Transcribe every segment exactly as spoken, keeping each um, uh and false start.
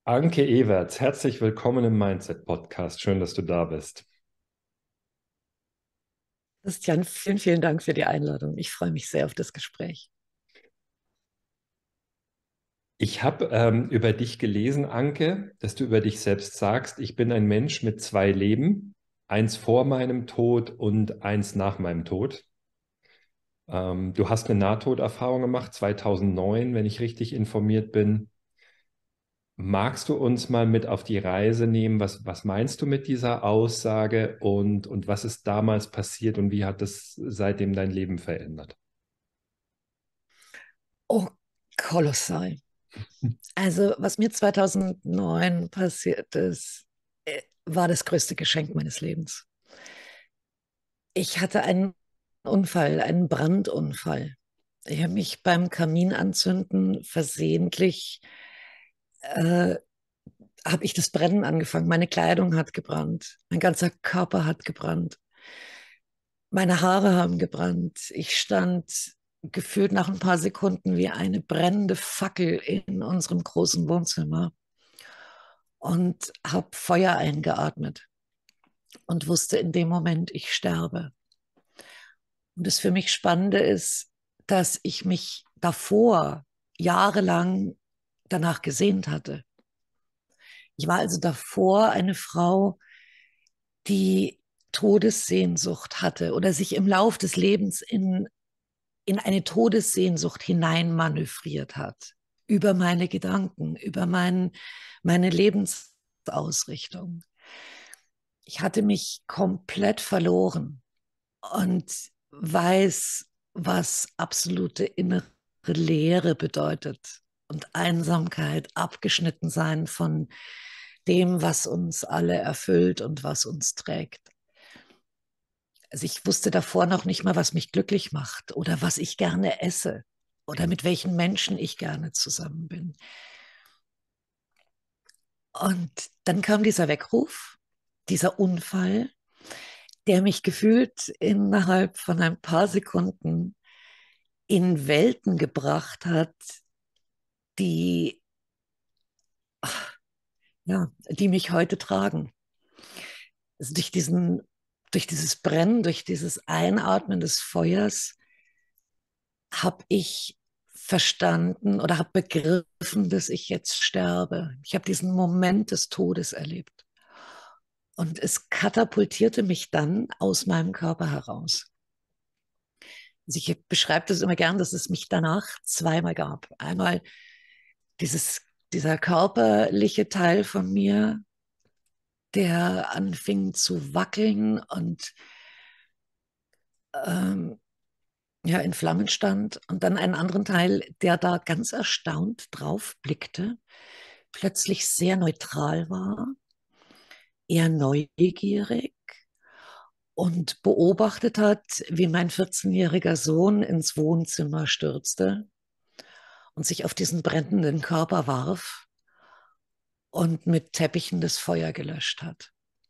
Anke Ewerts, herzlich willkommen im Mindset-Podcast. Schön, dass du da bist. Christian, vielen, vielen Dank für die Einladung. Ich freue mich sehr auf das Gespräch. Ich habe ähm, über dich gelesen, Anke, dass du über dich selbst sagst, ich bin ein Mensch mit zwei Leben, eins vor meinem Tod und eins nach meinem Tod. Ähm, du hast eine Nahtoderfahrung gemacht, zweitausendneun, wenn ich richtig informiert bin. Magst du uns mal mit auf die Reise nehmen? Was, was meinst du mit dieser Aussage und, und was ist damals passiert und wie hat das seitdem dein Leben verändert? Oh, kolossal. Also, was mir zweitausendneun passiert ist, äh, war das größte Geschenk meines Lebens. Ich hatte einen Unfall, einen Brandunfall. Ich habe mich beim Kaminanzünden versehentlich, äh, habe ich das Brennen angefangen. Meine Kleidung hat gebrannt, mein ganzer Körper hat gebrannt. Meine Haare haben gebrannt. Ich stand gefühlt nach ein paar Sekunden wie eine brennende Fackel in unserem großen Wohnzimmer und habe Feuer eingeatmet und wusste in dem Moment, ich sterbe. Und das für mich Spannende ist, dass ich mich davor jahrelang danach gesehnt hatte. Ich war also davor eine Frau, die Todessehnsucht hatte oder sich im Lauf des Lebens in in eine Todessehnsucht hineinmanövriert hat, über meine Gedanken, über mein, meine Lebensausrichtung. Ich hatte mich komplett verloren und weiß, was absolute innere Leere bedeutet und Einsamkeit, abgeschnitten sein von dem, was uns alle erfüllt und was uns trägt. Also ich wusste davor noch nicht mal, was mich glücklich macht oder was ich gerne esse oder mit welchen Menschen ich gerne zusammen bin. Und dann kam dieser Weckruf, dieser Unfall, der mich gefühlt innerhalb von ein paar Sekunden in Welten gebracht hat, die, ja, die mich heute tragen. Also durch diesen, durch dieses Brennen, durch dieses Einatmen des Feuers habe ich verstanden oder habe begriffen, dass ich jetzt sterbe. Ich habe diesen Moment des Todes erlebt. Und es katapultierte mich dann aus meinem Körper heraus. Also ich beschreibe das immer gern, dass es mich danach zweimal gab. Einmal dieses, dieser körperliche Teil von mir, der anfing zu wackeln und ähm, ja, in Flammen stand. Und dann einen anderen Teil, der da ganz erstaunt drauf blickte, plötzlich sehr neutral war, eher neugierig und beobachtet hat, wie mein vierzehnjähriger Sohn ins Wohnzimmer stürzte und sich auf diesen brennenden Körper warf und mit Teppichen das Feuer gelöscht hat.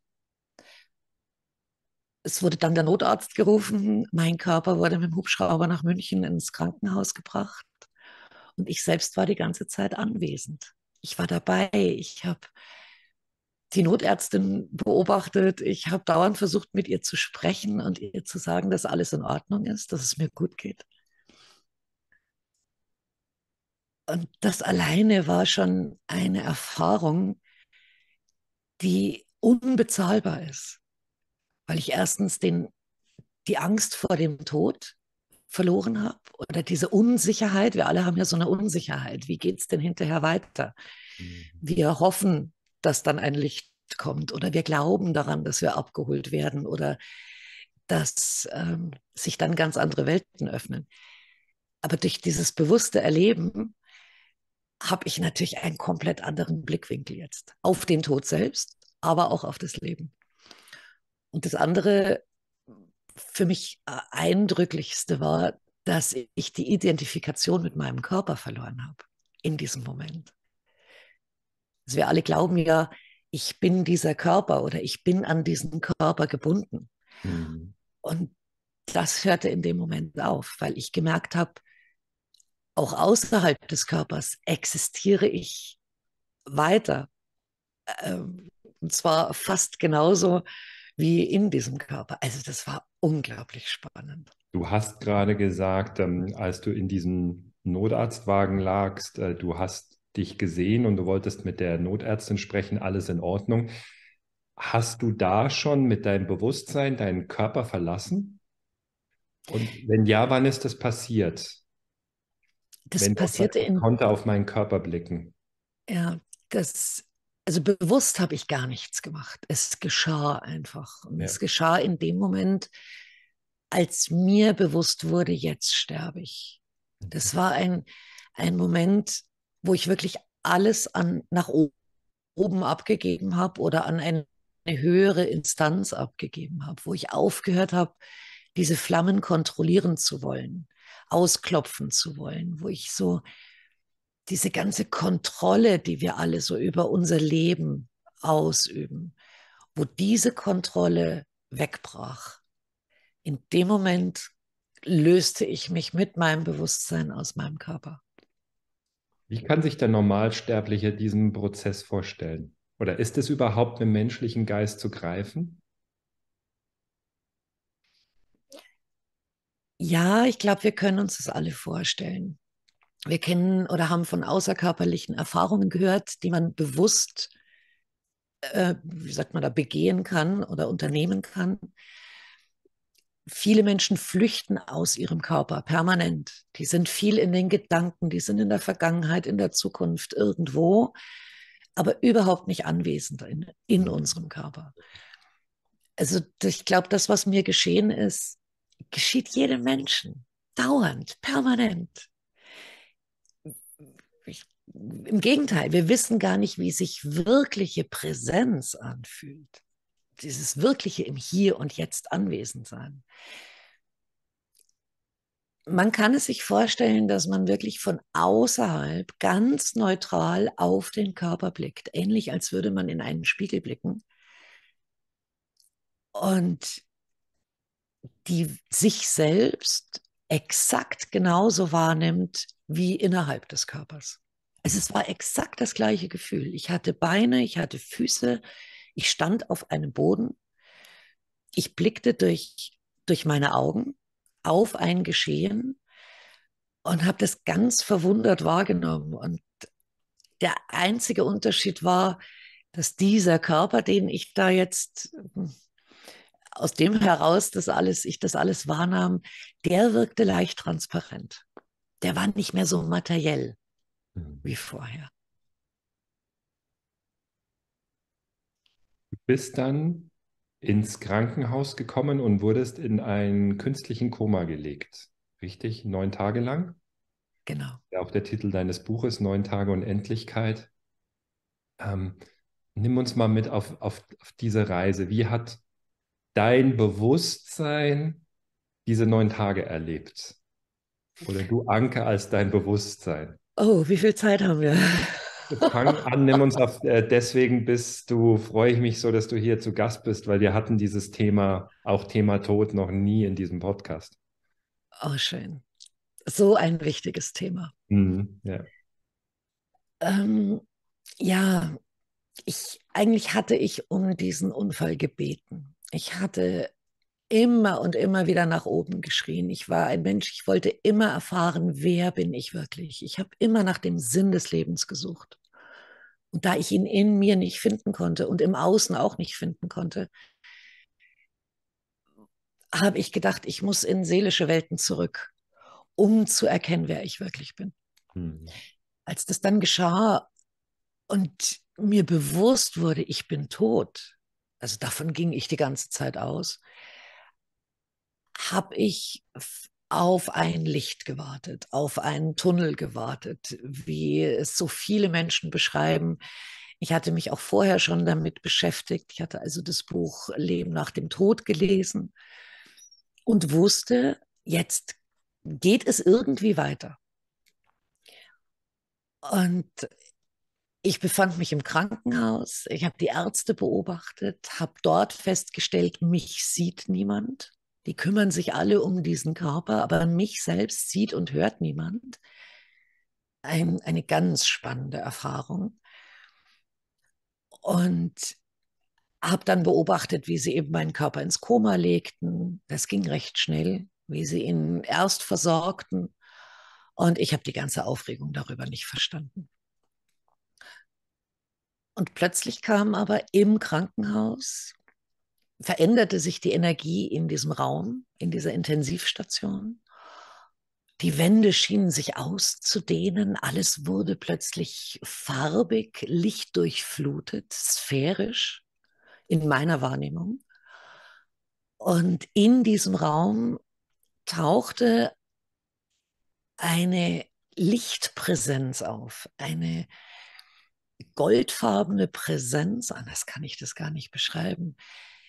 Es wurde dann der Notarzt gerufen. Mein Körper wurde mit dem Hubschrauber nach München ins Krankenhaus gebracht. Und ich selbst war die ganze Zeit anwesend. Ich war dabei. Ich habe die Notärztin beobachtet. Ich habe dauernd versucht, mit ihr zu sprechen und ihr zu sagen, dass alles in Ordnung ist, dass es mir gut geht. Und das alleine war schon eine Erfahrung, die unbezahlbar ist, weil ich erstens den, die Angst vor dem Tod verloren habe oder diese Unsicherheit. Wir alle haben ja so eine Unsicherheit. Wie geht es denn hinterher weiter? Mhm. Wir hoffen, dass dann ein Licht kommt oder wir glauben daran, dass wir abgeholt werden oder dass ähm, sich dann ganz andere Welten öffnen. Aber durch dieses bewusste Erleben habe ich natürlich einen komplett anderen Blickwinkel jetzt auf den Tod selbst, aber auch auf das Leben. Und das andere, für mich äh, eindrücklichste war, dass ich die Identifikation mit meinem Körper verloren habe in diesem Moment. Also wir alle glauben ja, ich bin dieser Körper oder ich bin an diesen Körper gebunden. Mhm. Und das hörte in dem Moment auf, weil ich gemerkt habe, auch außerhalb des Körpers existiere ich weiter. Ähm, und zwar fast genauso wie in diesem Körper. Also das war unglaublich spannend. Du hast gerade gesagt, ähm, als du in diesem Notarztwagen lagst, äh, du hast dich gesehen und du wolltest mit der Notärztin sprechen, alles in Ordnung. Hast du da schon mit deinem Bewusstsein deinen Körper verlassen? Und wenn ja, wann ist das passiert? Das Wenn du passierte sagst, ich in, konnte auf meinen Körper blicken. ja, das, also bewusst habe ich gar nichts gemacht. Es geschah einfach. Und Ja. es geschah in dem Moment, als mir bewusst wurde, jetzt sterbe ich. Das war ein, ein Moment, wo ich wirklich alles an, nach oben abgegeben habe oder an eine, eine höhere Instanz abgegeben habe, wo ich aufgehört habe, diese Flammen kontrollieren zu wollen, ausklopfen zu wollen, wo ich so diese ganze Kontrolle, die wir alle so über unser Leben ausüben, wo diese Kontrolle wegbrach. In dem Moment löste ich mich mit meinem Bewusstsein aus meinem Körper. Wie kann sich der Normalsterbliche diesen Prozess vorstellen? Oder ist es überhaupt im menschlichen Geist zu greifen? Ja, ich glaube, wir können uns das alle vorstellen. Wir kennen oder haben von außerkörperlichen Erfahrungen gehört, die man bewusst, äh, wie sagt man da, begehen kann oder unternehmen kann. Viele Menschen flüchten aus ihrem Körper permanent. Die sind viel in den Gedanken, die sind in der Vergangenheit, in der Zukunft irgendwo, aber überhaupt nicht anwesend in, in unserem Körper. Also ich glaube, das, was mir geschehen ist, geschieht jedem Menschen. Dauernd, permanent. Ich, Im Gegenteil, wir wissen gar nicht, wie sich wirkliche Präsenz anfühlt. Dieses wirkliche im Hier und Jetzt anwesend sein. Man kann es sich vorstellen, dass man wirklich von außerhalb ganz neutral auf den Körper blickt, ähnlich als würde man in einen Spiegel blicken und die sich selbst exakt genauso wahrnimmt wie innerhalb des Körpers. Also es war exakt das gleiche Gefühl. Ich hatte Beine, ich hatte Füße, ich stand auf einem Boden, ich blickte durch, durch meine Augen auf ein Geschehen und habe das ganz verwundert wahrgenommen. Und der einzige Unterschied war, dass dieser Körper, den ich da jetzt aus dem heraus, dass alles, ich das alles wahrnahm, der wirkte leicht transparent. Der war nicht mehr so materiell wie vorher. Du bist dann ins Krankenhaus gekommen und wurdest in einen künstlichen Koma gelegt. Richtig? Neun Tage lang? Genau. Ja, auch der Titel deines Buches, Neun Tage Unendlichkeit. Ähm, nimm uns mal mit auf, auf, auf diese Reise. Wie hat dein Bewusstsein diese neun Tage erlebt? Oder du, Anke, als dein Bewusstsein? Oh, wie viel Zeit haben wir? Fang an, nimm uns auf, äh, deswegen bist du, freue ich mich so, dass du hier zu Gast bist, weil wir hatten dieses Thema, auch Thema Tod, noch nie in diesem Podcast. Oh, schön. So ein wichtiges Thema. Mhm, ja. Ähm, ja, ich, eigentlich hatte ich um diesen Unfall gebeten. Ich hatte immer und immer wieder nach oben geschrien. Ich war ein Mensch, ich wollte immer erfahren, wer bin ich wirklich. Ich habe immer nach dem Sinn des Lebens gesucht. Und da ich ihn in mir nicht finden konnte und im Außen auch nicht finden konnte, habe ich gedacht, ich muss in seelische Welten zurück, um zu erkennen, wer ich wirklich bin. Mhm. Als das dann geschah und mir bewusst wurde, ich bin tot, also davon ging ich die ganze Zeit aus, habe ich auf ein Licht gewartet, auf einen Tunnel gewartet, wie es so viele Menschen beschreiben. Ich hatte mich auch vorher schon damit beschäftigt. Ich hatte also das Buch Leben nach dem Tod gelesen und wusste, jetzt geht es irgendwie weiter. Und ich befand mich im Krankenhaus. Ich habe die Ärzte beobachtet, habe dort festgestellt, mich sieht niemand. Die kümmern sich alle um diesen Körper, aber mich selbst sieht und hört niemand. Ein, eine ganz spannende Erfahrung. und habe dann beobachtet, wie sie eben meinen Körper ins Koma legten. Das ging recht schnell, wie sie ihn erst versorgten. Und ich habe die ganze Aufregung darüber nicht verstanden. Und plötzlich kam aber im Krankenhaus, veränderte sich die Energie in diesem Raum, in dieser Intensivstation. Die Wände schienen sich auszudehnen, alles wurde plötzlich farbig, lichtdurchflutet, sphärisch in meiner Wahrnehmung. Und in diesem Raum tauchte eine Lichtpräsenz auf, eine goldfarbene Präsenz, anders kann ich das gar nicht beschreiben,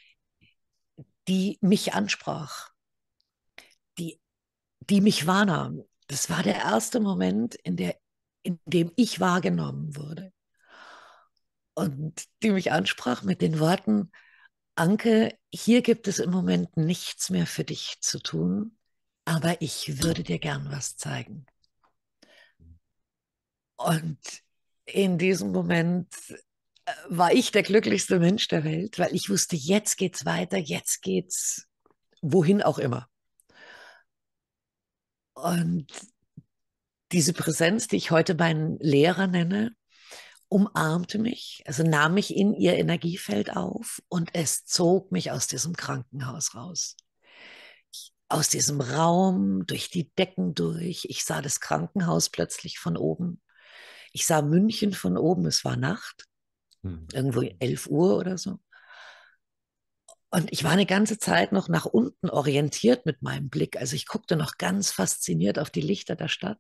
die mich ansprach, die, die mich wahrnahm. Das war der erste Moment, in, der, in dem ich wahrgenommen wurde. Und die mich ansprach mit den Worten: Anke, hier gibt es im Moment nichts mehr für dich zu tun, aber ich würde dir gern was zeigen. Und in diesem Moment war ich der glücklichste Mensch der Welt, weil ich wusste, jetzt geht's weiter, jetzt geht's wohin auch immer. Und diese Präsenz, die ich heute meinen Lehrer nenne, umarmte mich, also nahm mich in ihr Energiefeld auf und es zog mich aus diesem Krankenhaus raus. Aus diesem Raum, durch die Decken durch. Ich sah das Krankenhaus plötzlich von oben. Ich sah München von oben, es war Nacht, hm. irgendwo elf Uhr oder so. Und ich war eine ganze Zeit noch nach unten orientiert mit meinem Blick. Also ich guckte noch ganz fasziniert auf die Lichter der Stadt.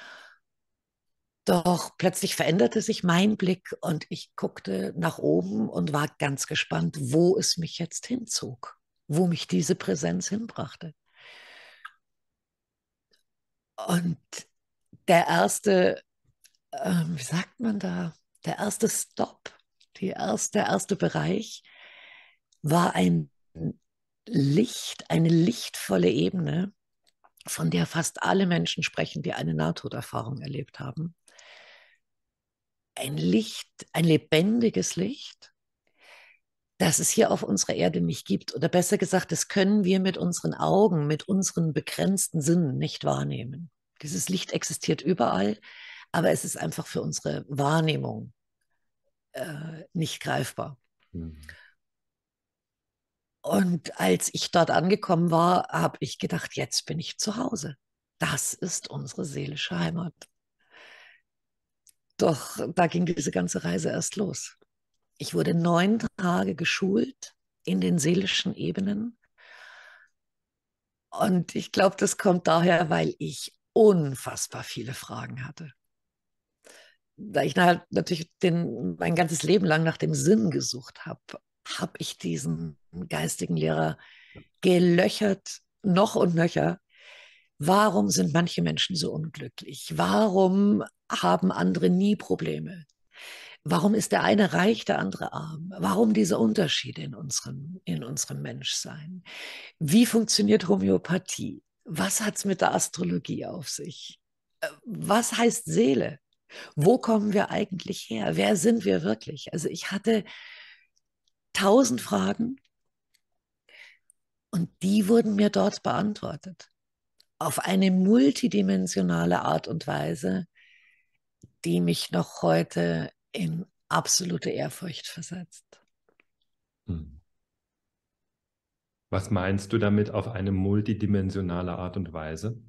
Doch plötzlich veränderte sich mein Blick und ich guckte nach oben und war ganz gespannt, wo es mich jetzt hinzog, wo mich diese Präsenz hinbrachte. Und der erste, äh, wie sagt man da, der erste Stop, die erste, der erste Bereich war ein Licht, eine lichtvolle Ebene, von der fast alle Menschen sprechen, die eine Nahtoderfahrung erlebt haben. Ein Licht, ein lebendiges Licht, das es hier auf unserer Erde nicht gibt. Oder besser gesagt, das können wir mit unseren Augen, mit unseren begrenzten Sinnen nicht wahrnehmen. Dieses Licht existiert überall, aber es ist einfach für unsere Wahrnehmung äh, nicht greifbar. Mhm. Und als ich dort angekommen war, habe ich gedacht, jetzt bin ich zu Hause. Das ist unsere seelische Heimat. Doch da ging diese ganze Reise erst los. Ich wurde neun Tage geschult in den seelischen Ebenen. Und ich glaube, das kommt daher, weil ich unfassbar viele Fragen hatte. Da ich halt natürlich den, mein ganzes Leben lang nach dem Sinn gesucht habe, habe ich diesen geistigen Lehrer gelöchert, noch und nöcher. Warum sind manche Menschen so unglücklich? Warum haben andere nie Probleme? Warum ist der eine reich, der andere arm? Warum diese Unterschiede in unserem, in unserem Menschsein? Wie funktioniert Homöopathie? Was hat es mit der Astrologie auf sich? Was heißt Seele? Wo kommen wir eigentlich her? Wer sind wir wirklich? Also ich hatte tausend Fragen und die wurden mir dort beantwortet. Auf eine multidimensionale Art und Weise, die mich noch heute in absolute Ehrfurcht versetzt. Was meinst du damit auf eine multidimensionale Art und Weise?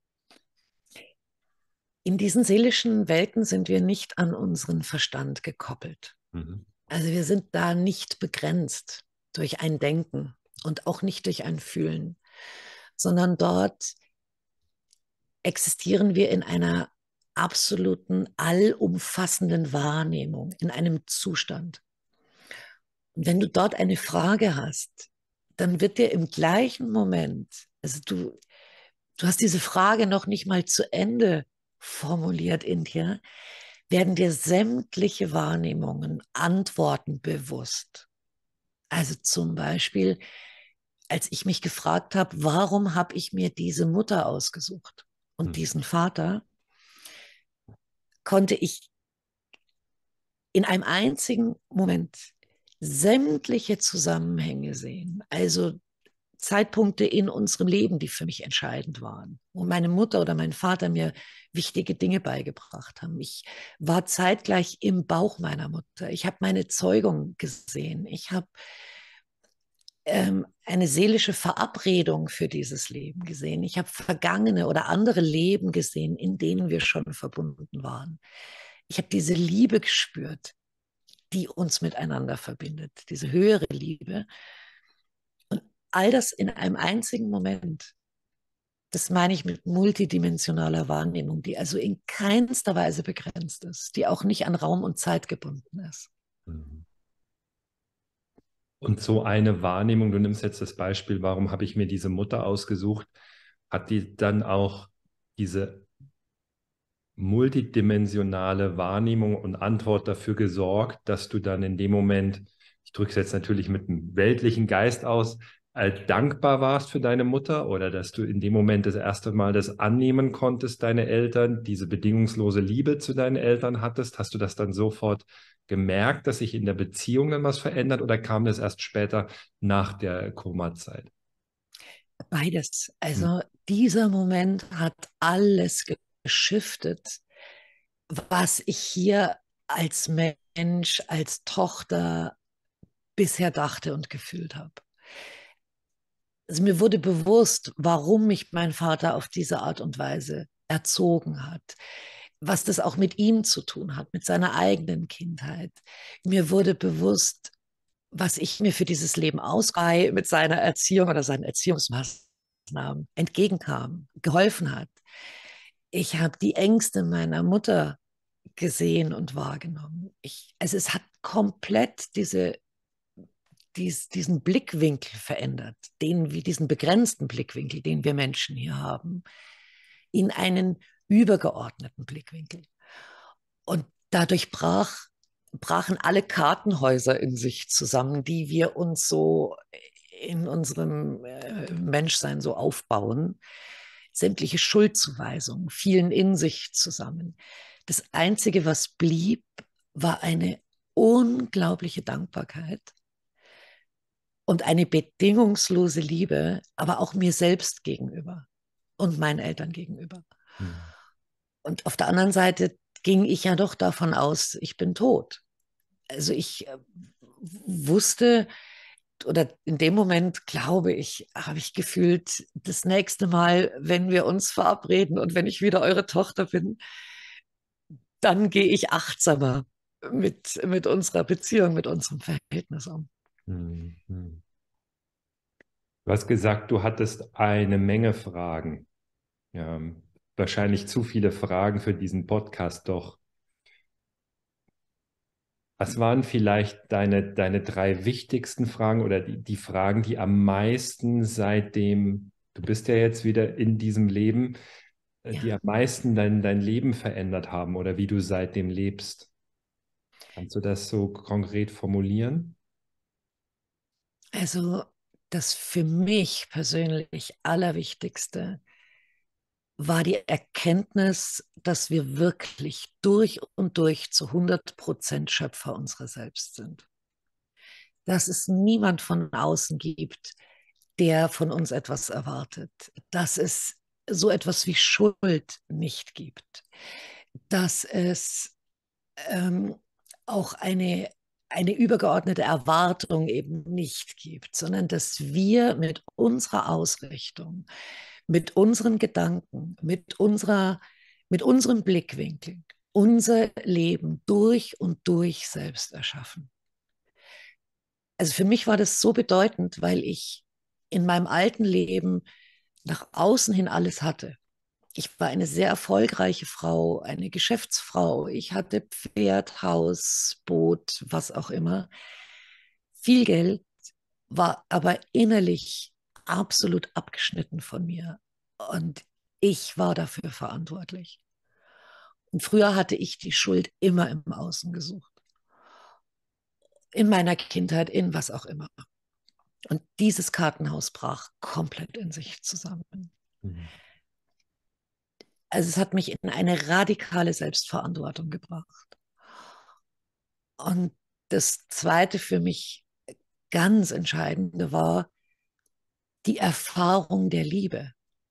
In diesen seelischen Welten sind wir nicht an unseren Verstand gekoppelt. Mhm. Also wir sind da nicht begrenzt durch ein Denken und auch nicht durch ein Fühlen, sondern dort existieren wir in einer absoluten, allumfassenden Wahrnehmung, in einem Zustand. Und wenn du dort eine Frage hast, dann wird dir im gleichen Moment, also du, du hast diese Frage noch nicht mal zu Ende formuliert in dir, werden dir sämtliche Wahrnehmungen, Antworten bewusst. Also zum Beispiel, als ich mich gefragt habe, warum habe ich mir diese Mutter ausgesucht und hm. diesen Vater, konnte ich in einem einzigen Moment sämtliche Zusammenhänge sehen. Also Zeitpunkte in unserem Leben, die für mich entscheidend waren, wo meine Mutter oder mein Vater mir wichtige Dinge beigebracht haben. Ich war zeitgleich im Bauch meiner Mutter. Ich habe meine Zeugung gesehen. Ich habe ähm, eine seelische Verabredung für dieses Leben gesehen. Ich habe vergangene oder andere Leben gesehen, in denen wir schon verbunden waren. Ich habe diese Liebe gespürt, die uns miteinander verbindet, diese höhere Liebe. Und all das in einem einzigen Moment. Das meine ich mit multidimensionaler Wahrnehmung, die also in keinster Weise begrenzt ist, die auch nicht an Raum und Zeit gebunden ist. Mhm. Und so eine Wahrnehmung, du nimmst jetzt das Beispiel, warum habe ich mir diese Mutter ausgesucht, hat die dann auch diese multidimensionale Wahrnehmung und Antwort dafür gesorgt, dass du dann in dem Moment, ich drücke es jetzt natürlich mit einem weltlichen Geist aus, halt dankbar warst für deine Mutter oder dass du in dem Moment das erste Mal das annehmen konntest, deine Eltern, diese bedingungslose Liebe zu deinen Eltern hattest? Hast du das dann sofort gemerkt, dass sich in der Beziehung dann was verändert oder kam das erst später nach der Koma-Zeit? Beides. Hm. Also dieser Moment hat alles geschiftet, was ich hier als Mensch, als Tochter bisher dachte und gefühlt habe. Also mir wurde bewusst, warum mich mein Vater auf diese Art und Weise erzogen hat, was das auch mit ihm zu tun hat, mit seiner eigenen Kindheit. Mir wurde bewusst, was ich mir für dieses Leben ausreihe, mit seiner Erziehung oder seinen Erziehungsmaßnahmen entgegenkam, geholfen hat. Ich habe die Ängste meiner Mutter gesehen und wahrgenommen. Ich, also es hat komplett diese dies, diesen Blickwinkel verändert, den wir, diesen begrenzten Blickwinkel, den wir Menschen hier haben, in einen übergeordneten Blickwinkel. Und dadurch brach, brachen alle Kartenhäuser in sich zusammen, die wir uns so in unserem äh, Menschsein so aufbauen. Sämtliche Schuldzuweisungen fielen in sich zusammen. Das Einzige, was blieb, war eine unglaubliche Dankbarkeit und eine bedingungslose Liebe, aber auch mir selbst gegenüber und meinen Eltern gegenüber. Hm. Und auf der anderen Seite ging ich ja doch davon aus, ich bin tot. Also ich äh, wusste, oder in dem Moment, glaube ich, habe ich gefühlt, das nächste Mal, wenn wir uns verabreden und wenn ich wieder eure Tochter bin, dann gehe ich achtsamer mit, mit unserer Beziehung, mit unserem Verhältnis um. Hm. Hm. Du hast gesagt, du hattest eine Menge Fragen. Ja, wahrscheinlich zu viele Fragen für diesen Podcast, doch. Was waren vielleicht deine, deine drei wichtigsten Fragen oder die, die Fragen, die am meisten seitdem, du bist ja jetzt wieder in diesem Leben, äh, die Ja, am meisten dein, dein Leben verändert haben oder wie du seitdem lebst? Kannst du das so konkret formulieren? also das für mich persönlich Allerwichtigste war die Erkenntnis, dass wir wirklich durch und durch zu hundert Prozent Schöpfer unserer selbst sind. Dass es niemand von außen gibt, der von uns etwas erwartet. Dass es so etwas wie Schuld nicht gibt. Dass es ähm, auch eine, eine übergeordnete Erwartung eben nicht gibt, sondern dass wir mit unserer Ausrichtung, mit unseren Gedanken, mit, unserer, mit unserem Blickwinkel unser Leben durch und durch selbst erschaffen. Also für mich war das so bedeutend, weil ich in meinem alten Leben nach außen hin alles hatte. Ich war eine sehr erfolgreiche Frau, eine Geschäftsfrau. Ich hatte Pferd, Haus, Boot, was auch immer. Viel Geld, war aber innerlich absolut abgeschnitten von mir. Und ich war dafür verantwortlich. Und früher hatte ich die Schuld immer im Außen gesucht. In meiner Kindheit, in was auch immer. Und dieses Kartenhaus brach komplett in sich zusammen. Mhm. Also es hat mich in eine radikale Selbstverantwortung gebracht. Und das Zweite für mich ganz Entscheidende war die Erfahrung der Liebe.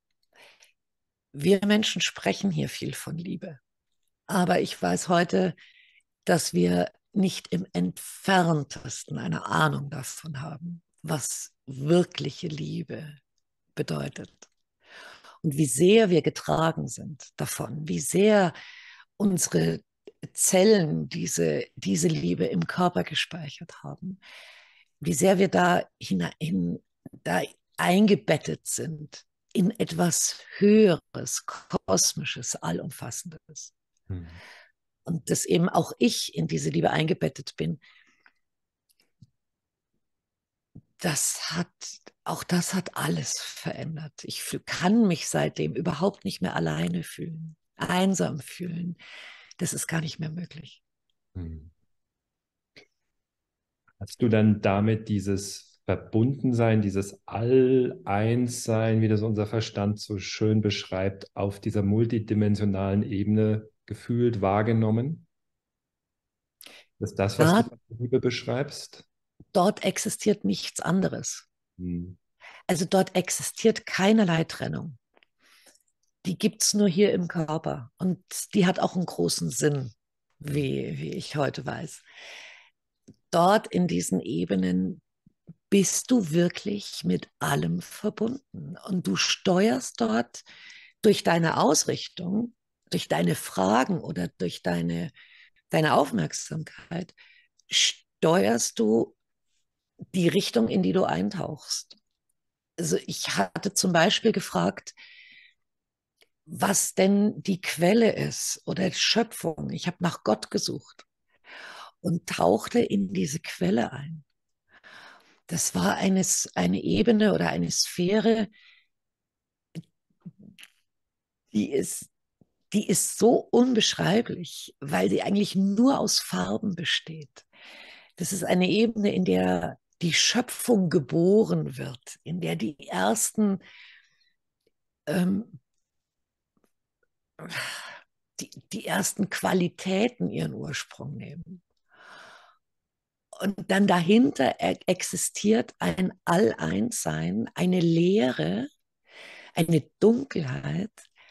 Wir Menschen sprechen hier viel von Liebe, aber ich weiß heute, dass wir nicht im entferntesten eine Ahnung davon haben, was wirkliche Liebe bedeutet und wie sehr wir getragen sind davon, wie sehr unsere Zellen diese, diese Liebe im Körper gespeichert haben, wie sehr wir da hinein, da eingebettet sind in etwas Höheres, Kosmisches, Allumfassendes. Mhm. Und dass eben auch ich in diese Liebe eingebettet bin, das hat, auch das hat alles verändert. Ich kann mich seitdem überhaupt nicht mehr alleine fühlen, einsam fühlen. Das ist gar nicht mehr möglich. Mhm. Hast du dann damit dieses Verbundensein, dieses All-Eins-Sein, wie das unser Verstand so schön beschreibt, auf dieser multidimensionalen Ebene gefühlt, wahrgenommen? Ist das, was du Da, mit Liebe beschreibst? dort existiert nichts anderes. Hm. Also dort existiert keinerlei Trennung. Die gibt es nur hier im Körper. Und die hat auch einen großen Sinn, wie, wie ich heute weiß. Dort in diesen Ebenen bist du wirklich mit allem verbunden. Und du steuerst dort durch deine Ausrichtung, durch deine Fragen oder durch deine, deine Aufmerksamkeit, steuerst du die Richtung, in die du eintauchst. Also ich hatte zum Beispiel gefragt, was denn die Quelle ist oder die Schöpfung. Ich habe nach Gott gesucht und tauchte in diese Quelle ein. Das war eine, eine Ebene oder eine Sphäre, die ist, die ist so unbeschreiblich, weil sie eigentlich nur aus Farben besteht. Das ist eine Ebene, in der die Schöpfung geboren wird, in der die ersten ähm, die, die ersten Qualitäten ihren Ursprung nehmen. Und dann dahinter existiert ein All-Eins-Sein, eine Leere, eine Dunkelheit,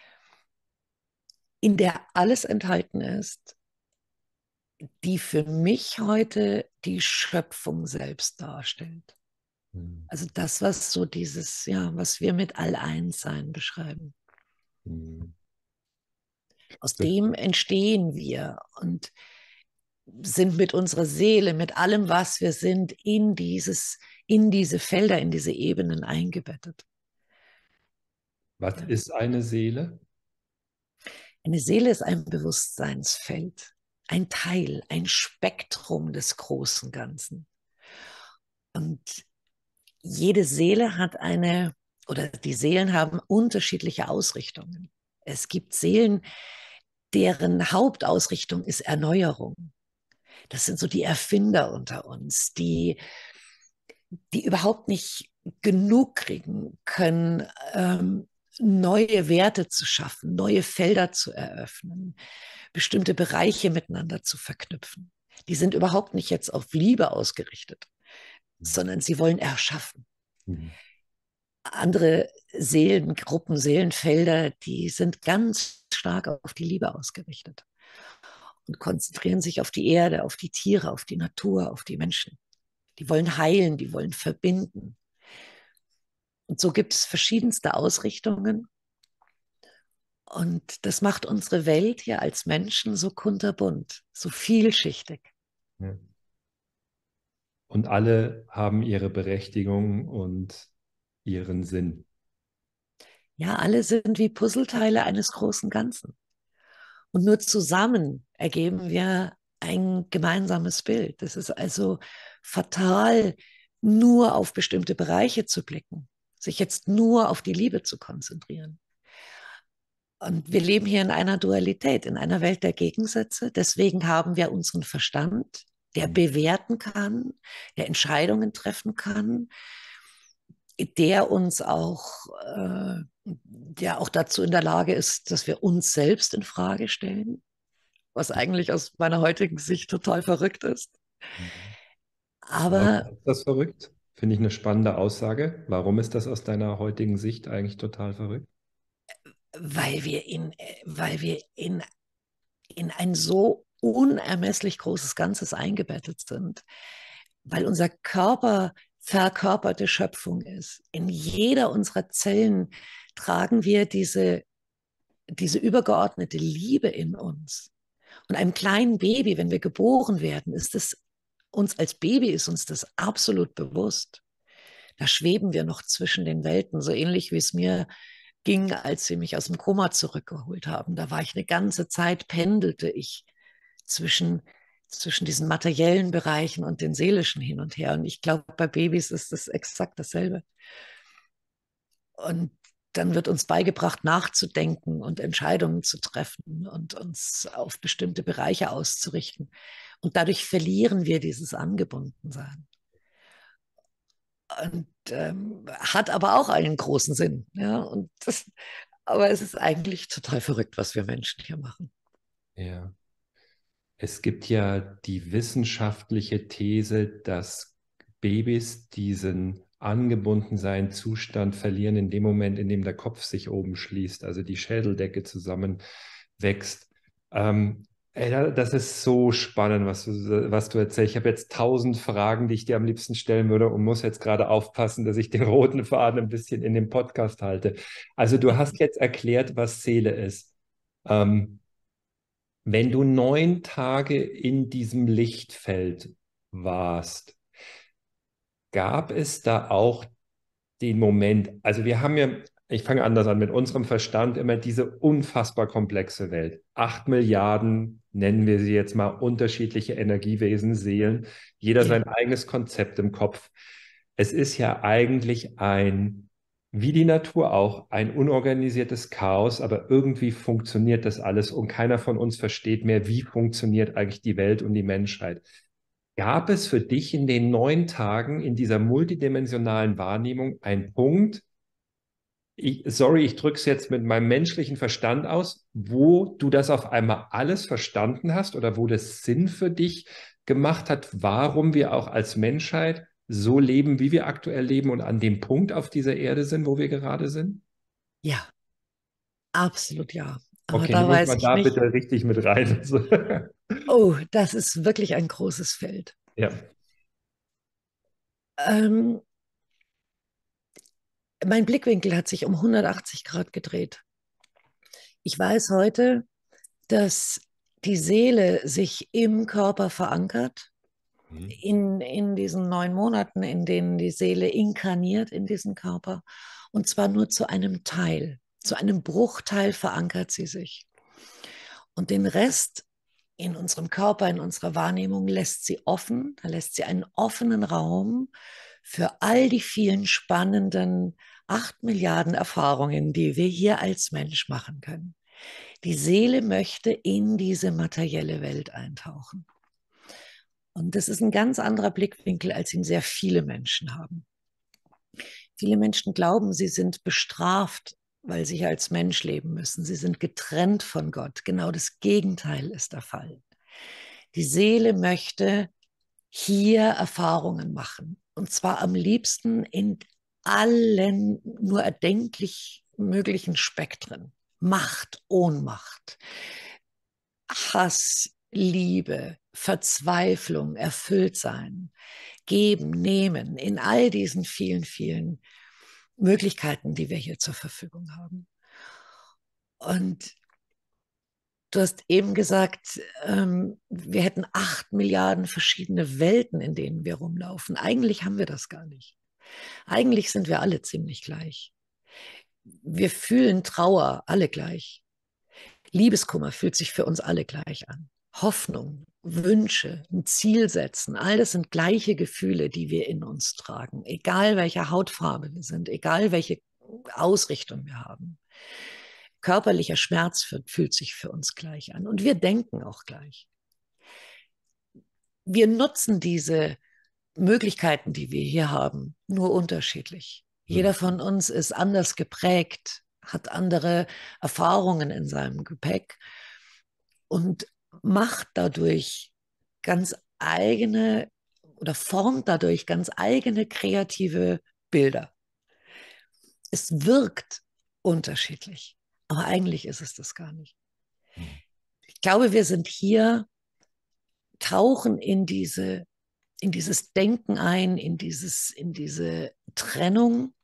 in der alles enthalten ist, die für mich heute die Schöpfung selbst darstellt. Hm. Also das, was so dieses, ja, was wir mit All-Eins-Sein beschreiben. Hm. Aus So, dem entstehen wir und sind mit unserer Seele, mit allem, was wir sind, in dieses, in diese Felder, in diese Ebenen eingebettet. was Ja. ist eine Seele? Eine Seele ist ein Bewusstseinsfeld, ein Teil, ein Spektrum des großen Ganzen. Und jede Seele hat eine, oder die Seelen haben unterschiedliche Ausrichtungen. Es gibt Seelen, deren Hauptausrichtung ist Erneuerung. Das sind so die Erfinder unter uns, die, die überhaupt nicht genug kriegen können, ähm, neue Werte zu schaffen, neue Felder zu eröffnen, bestimmte Bereiche miteinander zu verknüpfen. Die sind überhaupt nicht jetzt auf Liebe ausgerichtet, sondern sie wollen erschaffen. Hm. Andere Seelengruppen, Seelenfelder, die sind ganz stark auf die Liebe ausgerichtet und konzentrieren sich auf die Erde, auf die Tiere, auf die Natur, auf die Menschen. Die wollen heilen, die wollen verbinden. Und so gibt es verschiedenste Ausrichtungen. Und das macht unsere Welt hier als Menschen so kunterbunt, so vielschichtig. Ja. Und alle haben ihre Berechtigung und ihren Sinn. Ja, alle sind wie Puzzleteile eines großen Ganzen. Und nur zusammen ergeben wir ein gemeinsames Bild. Es ist also fatal, nur auf bestimmte Bereiche zu blicken, sich jetzt nur auf die Liebe zu konzentrieren. Und wir leben hier in einer Dualität, in einer Welt der Gegensätze. Deswegen haben wir unseren Verstand, der Hm. bewerten kann, der Entscheidungen treffen kann, der uns auch, äh, der auch dazu in der Lage ist, dass wir uns selbst in Frage stellen. was eigentlich aus meiner heutigen Sicht total verrückt ist. Mhm. Aber Warum ist das verrückt? Finde ich eine spannende Aussage. Warum ist das aus deiner heutigen Sicht eigentlich total verrückt? weil wir in, weil wir in, in ein so unermesslich großes Ganzes eingebettet sind, weil unser Körper verkörperte Schöpfung ist. In jeder unserer Zellen tragen wir diese, diese übergeordnete Liebe in uns. Und einem kleinen Baby, wenn wir geboren werden, ist es uns als Baby ist uns das absolut bewusst. Da schweben wir noch zwischen den Welten, so ähnlich wie es mir ging, als sie mich aus dem Koma zurückgeholt haben. Da war ich eine ganze Zeit, pendelte ich zwischen, zwischen diesen materiellen Bereichen und den seelischen hin und her. Und ich glaube, bei Babys ist es exakt dasselbe. Und dann wird uns beigebracht, nachzudenken und Entscheidungen zu treffen und uns auf bestimmte Bereiche auszurichten. Und dadurch verlieren wir dieses Angebundensein. Und ähm, hat aber auch einen großen Sinn. Ja? Und das, aber es ist eigentlich total verrückt, was wir Menschen hier machen. Ja. Es gibt ja die wissenschaftliche These, dass Babys diesen Angebundensein-Zustand verlieren in dem Moment, in dem der Kopf sich oben schließt, also die Schädeldecke zusammenwächst. Ähm, ey, das ist so spannend, was du, was du erzählst. Ich habe jetzt tausend Fragen, die ich dir am liebsten stellen würde und muss jetzt gerade aufpassen, dass ich den roten Faden ein bisschen in dem Podcast halte. Also du hast jetzt erklärt, was Seele ist. Ähm, Wenn du neun Tage in diesem Lichtfeld warst, gab es da auch den Moment, also wir haben ja, ich fange anders an, mit unserem Verstand immer diese unfassbar komplexe Welt. Acht Milliarden, nennen wir sie jetzt mal, unterschiedliche Energiewesen, Seelen, jeder Ja, sein eigenes Konzept im Kopf. Es ist ja eigentlich ein, wie die Natur auch, ein unorganisiertes Chaos, aber irgendwie funktioniert das alles und keiner von uns versteht mehr, wie funktioniert eigentlich die Welt und die Menschheit. Gab es für dich in den neun Tagen in dieser multidimensionalen Wahrnehmung einen Punkt, ich, sorry, ich drücke es jetzt mit meinem menschlichen Verstand aus, wo du das auf einmal alles verstanden hast oder wo das Sinn für dich gemacht hat, warum wir auch als Menschheit so leben, wie wir aktuell leben und an dem Punkt auf dieser Erde sind, wo wir gerade sind? ja, absolut ja. Aber Okay, da nimm uns weiß mal ich da nicht, bitte richtig mit rein. oh, das ist wirklich ein großes Feld. Ja. Ähm, mein Blickwinkel hat sich um hundertachtzig Grad gedreht. Ich weiß heute, dass die Seele sich im Körper verankert, Mhm. in, in diesen neun Monaten, in denen die Seele inkarniert in diesen Körper. Und zwar nur zu einem Teil. Zu einem Bruchteil verankert sie sich. Und den Rest in unserem Körper, in unserer Wahrnehmung lässt sie offen. Da lässt sie einen offenen Raum für all die vielen spannenden acht Milliarden Erfahrungen, die wir hier als Mensch machen können. Die Seele möchte in diese materielle Welt eintauchen. Und das ist ein ganz anderer Blickwinkel, als ihn sehr viele Menschen haben. Viele Menschen glauben, sie sind bestraft, weil sie hier als Mensch leben müssen. Sie sind getrennt von Gott. Genau das Gegenteil ist der Fall. Die Seele möchte hier Erfahrungen machen. Und zwar am liebsten in allen nur erdenklich möglichen Spektren. Macht, Ohnmacht, Hass, Liebe, Verzweiflung, Erfülltsein, geben, nehmen, in all diesen vielen, vielen Möglichkeiten, die wir hier zur Verfügung haben. Und du hast eben gesagt, ähm, wir hätten acht Milliarden verschiedene Welten, in denen wir rumlaufen. Eigentlich haben wir das gar nicht. Eigentlich sind wir alle ziemlich gleich. Wir fühlen Trauer alle gleich. Liebeskummer fühlt sich für uns alle gleich an. Hoffnung, Wünsche, ein Ziel setzen, all das sind gleiche Gefühle, die wir in uns tragen, egal welcher Hautfarbe wir sind, egal welche Ausrichtung wir haben. Körperlicher Schmerz fühlt sich für uns gleich an und wir denken auch gleich. Wir nutzen diese Möglichkeiten, die wir hier haben, nur unterschiedlich. Hm. Jeder von uns ist anders geprägt, hat andere Erfahrungen in seinem Gepäck. Und macht dadurch ganz eigene oder formt dadurch ganz eigene kreative Bilder. Es wirkt unterschiedlich, aber eigentlich ist es das gar nicht. Ich glaube, wir sind hier, tauchen in diese, in dieses Denken ein, in dieses, in diese Trennung,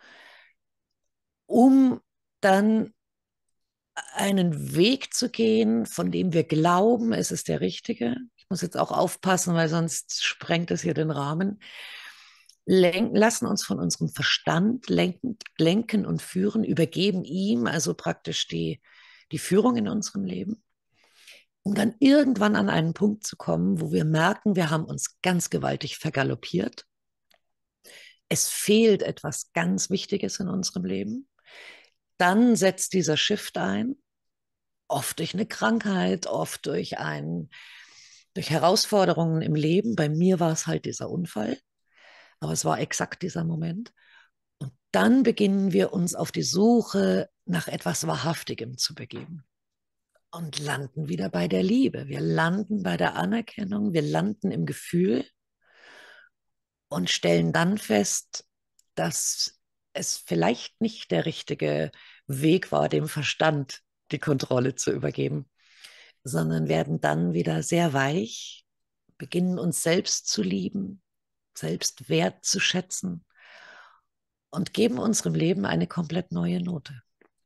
um dann einen Weg zu gehen, von dem wir glauben, es ist der richtige. Ich muss jetzt auch aufpassen, weil sonst sprengt es hier den Rahmen. Lenken, lassen uns von unserem Verstand lenken, lenken und führen, übergeben ihm also praktisch die, die Führung in unserem Leben, um dann irgendwann an einen Punkt zu kommen, wo wir merken, wir haben uns ganz gewaltig vergaloppiert. Es fehlt etwas ganz Wichtiges in unserem Leben. Dann setzt dieser Shift ein, oft durch eine Krankheit, oft durch, ein, durch Herausforderungen im Leben. Bei mir war es halt dieser Unfall, aber es war exakt dieser Moment. Und dann beginnen wir uns auf die Suche nach etwas Wahrhaftigem zu begeben und landen wieder bei der Liebe. Wir landen bei der Anerkennung, wir landen im Gefühl und stellen dann fest, dass es vielleicht nicht der richtige Weg war, dem Verstand die Kontrolle zu übergeben, sondern werden dann wieder sehr weich, beginnen uns selbst zu lieben, selbst wertzuschätzen und geben unserem Leben eine komplett neue Note.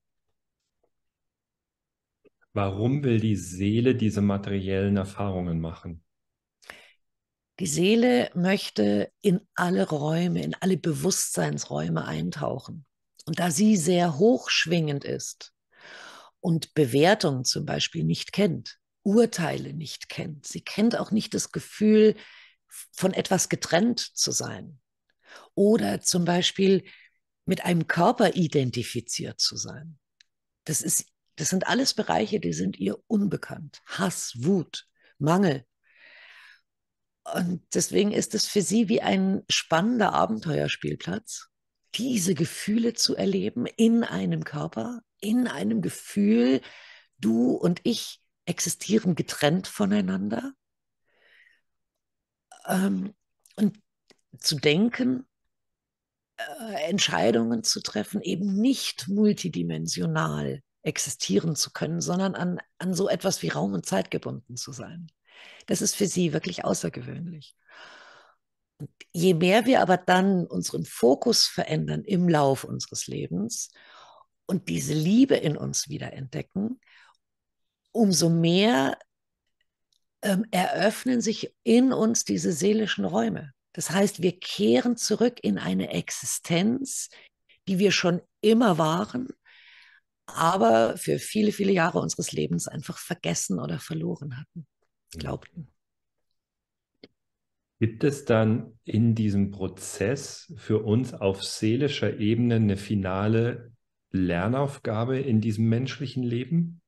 Warum will die Seele diese materiellen Erfahrungen machen? Die Seele möchte in alle Räume, in alle Bewusstseinsräume eintauchen. Und da sie sehr hochschwingend ist und Bewertungen zum Beispiel nicht kennt, Urteile nicht kennt, sie kennt auch nicht das Gefühl, von etwas getrennt zu sein oder zum Beispiel mit einem Körper identifiziert zu sein. Das ist, das sind alles Bereiche, die sind ihr unbekannt. Hass, Wut, Mangel. Und deswegen ist es für sie wie ein spannender Abenteuerspielplatz, diese Gefühle zu erleben in einem Körper, in einem Gefühl, du und ich existieren getrennt voneinander. Ähm, und zu denken, äh, Entscheidungen zu treffen, eben nicht multidimensional existieren zu können, sondern an, an so etwas wie Raum und Zeit gebunden zu sein. Das ist für sie wirklich außergewöhnlich. Und je mehr wir aber dann unseren Fokus verändern im Lauf unseres Lebens und diese Liebe in uns wieder entdecken, umso mehr ähm, eröffnen sich in uns diese seelischen Räume. Das heißt, wir kehren zurück in eine Existenz, die wir schon immer waren, aber für viele, viele Jahre unseres Lebens einfach vergessen oder verloren hatten, glaubten. Gibt es dann in diesem Prozess für uns auf seelischer Ebene eine finale Lernaufgabe in diesem menschlichen Leben?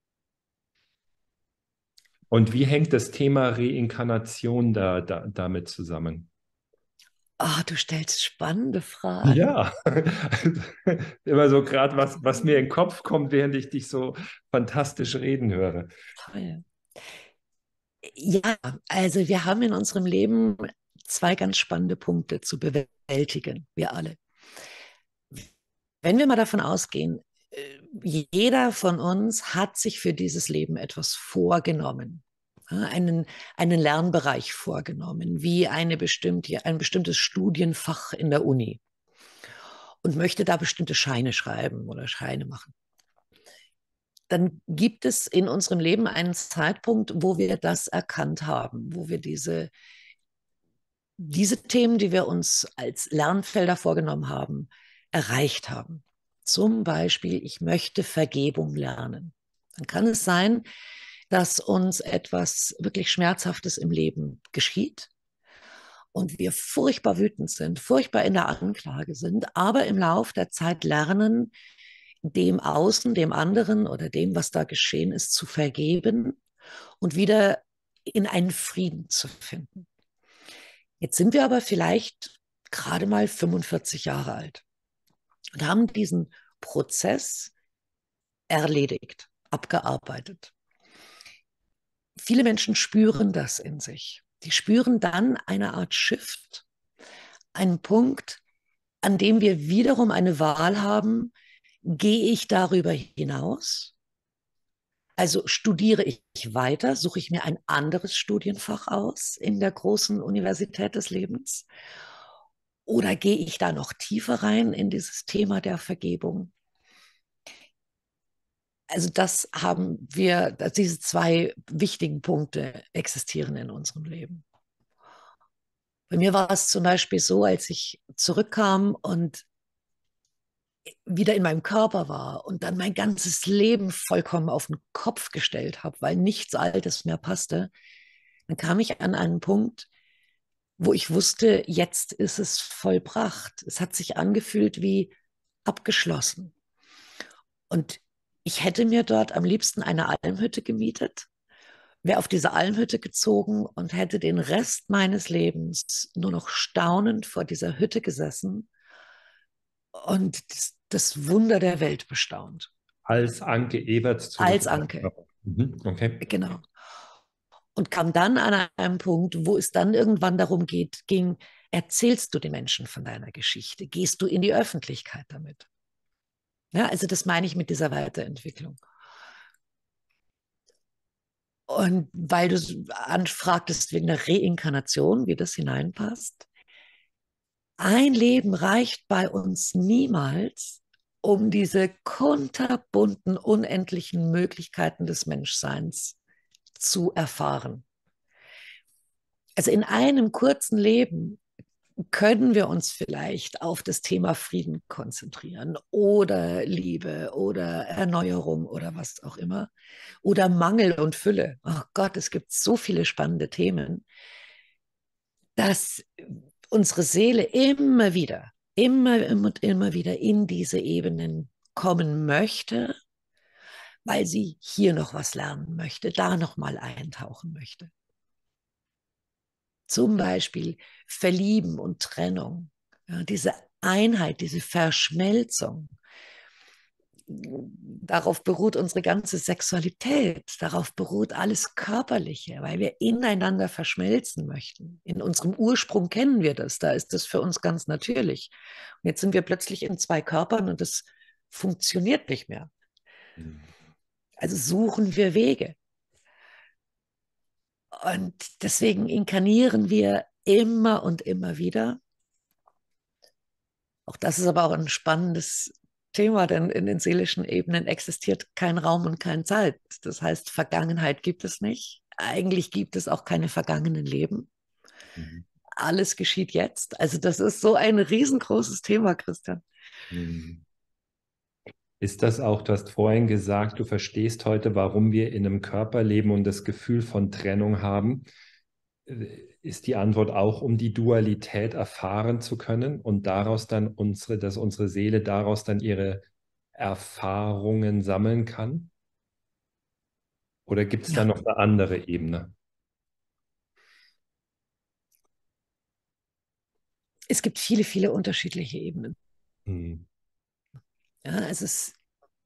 Und wie hängt das Thema Reinkarnation da, da, damit zusammen? Ah, du stellst spannende Fragen. Ja, immer so gerade was, was mir in den Kopf kommt, während ich dich so fantastisch reden höre. Toll. Ja, also wir haben in unserem Leben zwei ganz spannende Punkte zu bewältigen, wir alle. Wenn wir mal davon ausgehen, äh, jeder von uns hat sich für dieses Leben etwas vorgenommen, einen, einen Lernbereich vorgenommen, wie eine bestimmte, ein bestimmtes Studienfach in der Uni und möchte da bestimmte Scheine schreiben oder Scheine machen. Dann gibt es in unserem Leben einen Zeitpunkt, wo wir das erkannt haben, wo wir diese, diese Themen, die wir uns als Lernfelder vorgenommen haben, erreicht haben. Zum Beispiel, ich möchte Vergebung lernen. Dann kann es sein, dass uns etwas wirklich Schmerzhaftes im Leben geschieht und wir furchtbar wütend sind, furchtbar in der Anklage sind, aber im Lauf der Zeit lernen, dem Außen, dem anderen oder dem, was da geschehen ist, zu vergeben und wieder in einen Frieden zu finden. Jetzt sind wir aber vielleicht gerade mal fünfundvierzig Jahre alt und haben diesen Prozess erledigt, abgearbeitet. viele Menschen spüren das in sich. Die spüren dann eine Art Shift, einen Punkt, an dem wir wiederum eine Wahl haben, gehe ich darüber hinaus? Also studiere ich weiter, suche ich mir ein anderes Studienfach aus in der großen Universität des Lebens? Oder gehe ich da noch tiefer rein in dieses Thema der Vergebung? Also das haben wir, diese zwei wichtigen Punkte existieren in unserem Leben. Bei mir war es zum Beispiel so, als ich zurückkam und wieder in meinem Körper war und dann mein ganzes Leben vollkommen auf den Kopf gestellt habe, weil nichts Altes mehr passte, dann kam ich an einen Punkt, wo ich wusste, jetzt ist es vollbracht. Es hat sich angefühlt wie abgeschlossen. Und ich hätte mir dort am liebsten eine Almhütte gemietet, wäre auf diese Almhütte gezogen und hätte den Rest meines Lebens nur noch staunend vor dieser Hütte gesessen und das, das Wunder der Welt bestaunt. Als Anke Ewerts zurück. Als Anke, Mhm, okay. genau. Und kam dann an einem Punkt, wo es dann irgendwann darum geht, ging, erzählst du den Menschen von deiner Geschichte? Gehst du in die Öffentlichkeit damit? Ja, also das meine ich mit dieser Weiterentwicklung. Und weil du anfragtest wegen der Reinkarnation, wie das hineinpasst, ein Leben reicht bei uns niemals, um diese kunterbunten, unendlichen Möglichkeiten des Menschseins zu erfahren. Also in einem kurzen Leben können wir uns vielleicht auf das Thema Frieden konzentrieren oder Liebe oder Erneuerung oder was auch immer oder Mangel und Fülle. Oh Gott, es gibt so viele spannende Themen, dass unsere Seele immer wieder, immer und immer wieder in diese Ebenen kommen möchte, weil sie hier noch was lernen möchte, da noch mal eintauchen möchte. Zum Beispiel Verlieben und Trennung, ja, diese Einheit, diese Verschmelzung. Darauf beruht unsere ganze Sexualität, darauf beruht alles Körperliche, weil wir ineinander verschmelzen möchten. In unserem Ursprung kennen wir das, da ist das für uns ganz natürlich. Und jetzt sind wir plötzlich in zwei Körpern und das funktioniert nicht mehr. Also suchen wir Wege. Und deswegen inkarnieren wir immer und immer wieder. Auch das ist aber auch ein spannendes Thema, denn in den seelischen Ebenen existiert kein Raum und keine Zeit. Das heißt, Vergangenheit gibt es nicht. Eigentlich gibt es auch keine vergangenen Leben. Mhm. Alles geschieht jetzt. Also das ist so ein riesengroßes Thema, Christian. Mhm. Ist das auch, du hast vorhin gesagt, du verstehst heute, warum wir in einem Körper leben und das Gefühl von Trennung haben. Ist die Antwort auch, um die Dualität erfahren zu können und daraus dann unsere, dass unsere Seele daraus dann ihre Erfahrungen sammeln kann? Oder gibt es Ja. da noch eine andere Ebene? Es gibt viele, viele unterschiedliche Ebenen. Hm. Ja, es ist,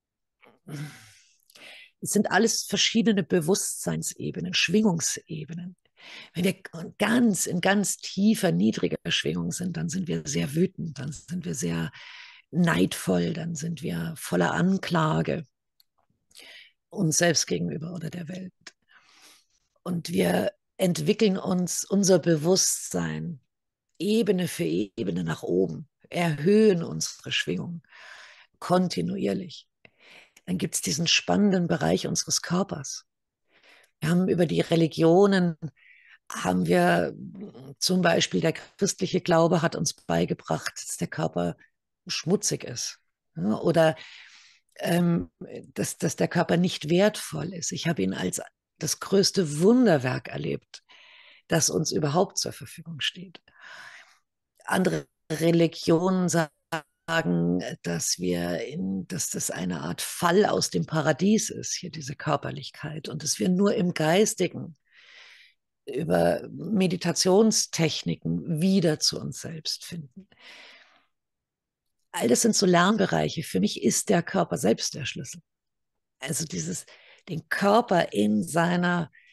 es sind alles verschiedene Bewusstseinsebenen, Schwingungsebenen. Wenn wir ganz in ganz tiefer, niedriger Schwingung sind, dann sind wir sehr wütend, dann sind wir sehr neidvoll, dann sind wir voller Anklage uns selbst gegenüber oder der Welt. Und wir entwickeln uns unser Bewusstsein Ebene für Ebene nach oben, erhöhen unsere Schwingung kontinuierlich. Dann gibt es diesen spannenden Bereich unseres Körpers. Wir haben über die Religionen, haben wir zum Beispiel, der christliche Glaube hat uns beigebracht, dass der Körper schmutzig ist. Ja, oder ähm, dass, dass der Körper nicht wertvoll ist. Ich habe ihn als das größte Wunderwerk erlebt, das uns überhaupt zur Verfügung steht. Andere Religionen sagen, dass wir in, dass das eine Art Fall aus dem Paradies ist, hier diese Körperlichkeit, und dass wir nur im Geistigen über Meditationstechniken wieder zu uns selbst finden. All das sind so Lernbereiche. Für mich ist der Körper selbst der Schlüssel. Also dieses, den Körper in seiner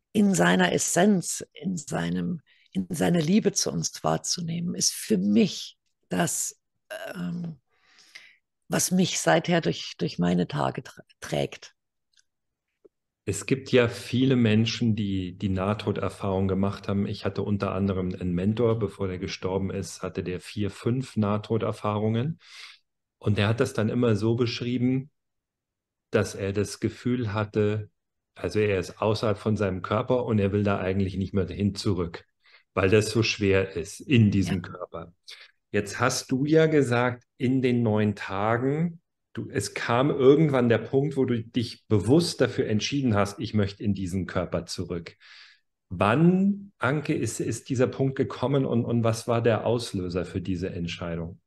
in seiner Essenz, in seinem, in seiner Liebe zu uns wahrzunehmen, ist für mich das, ähm, was mich seither durch, durch meine Tage tra trägt. Es gibt ja viele Menschen, die die Nahtoderfahrung gemacht haben. Ich hatte unter anderem einen Mentor, bevor der gestorben ist, hatte der vier, fünf Nahtoderfahrungen. Und der hat das dann immer so beschrieben, dass er das Gefühl hatte, also er ist außerhalb von seinem Körper und er will da eigentlich nicht mehr hin zurück, weil das so schwer ist in Ja. diesem Körper. Jetzt hast du ja gesagt, in den neun Tagen, du, es kam irgendwann der Punkt, wo du dich bewusst dafür entschieden hast, ich möchte in diesen Körper zurück. Wann, Anke, ist, ist dieser Punkt gekommen und, und was war der Auslöser für diese Entscheidung?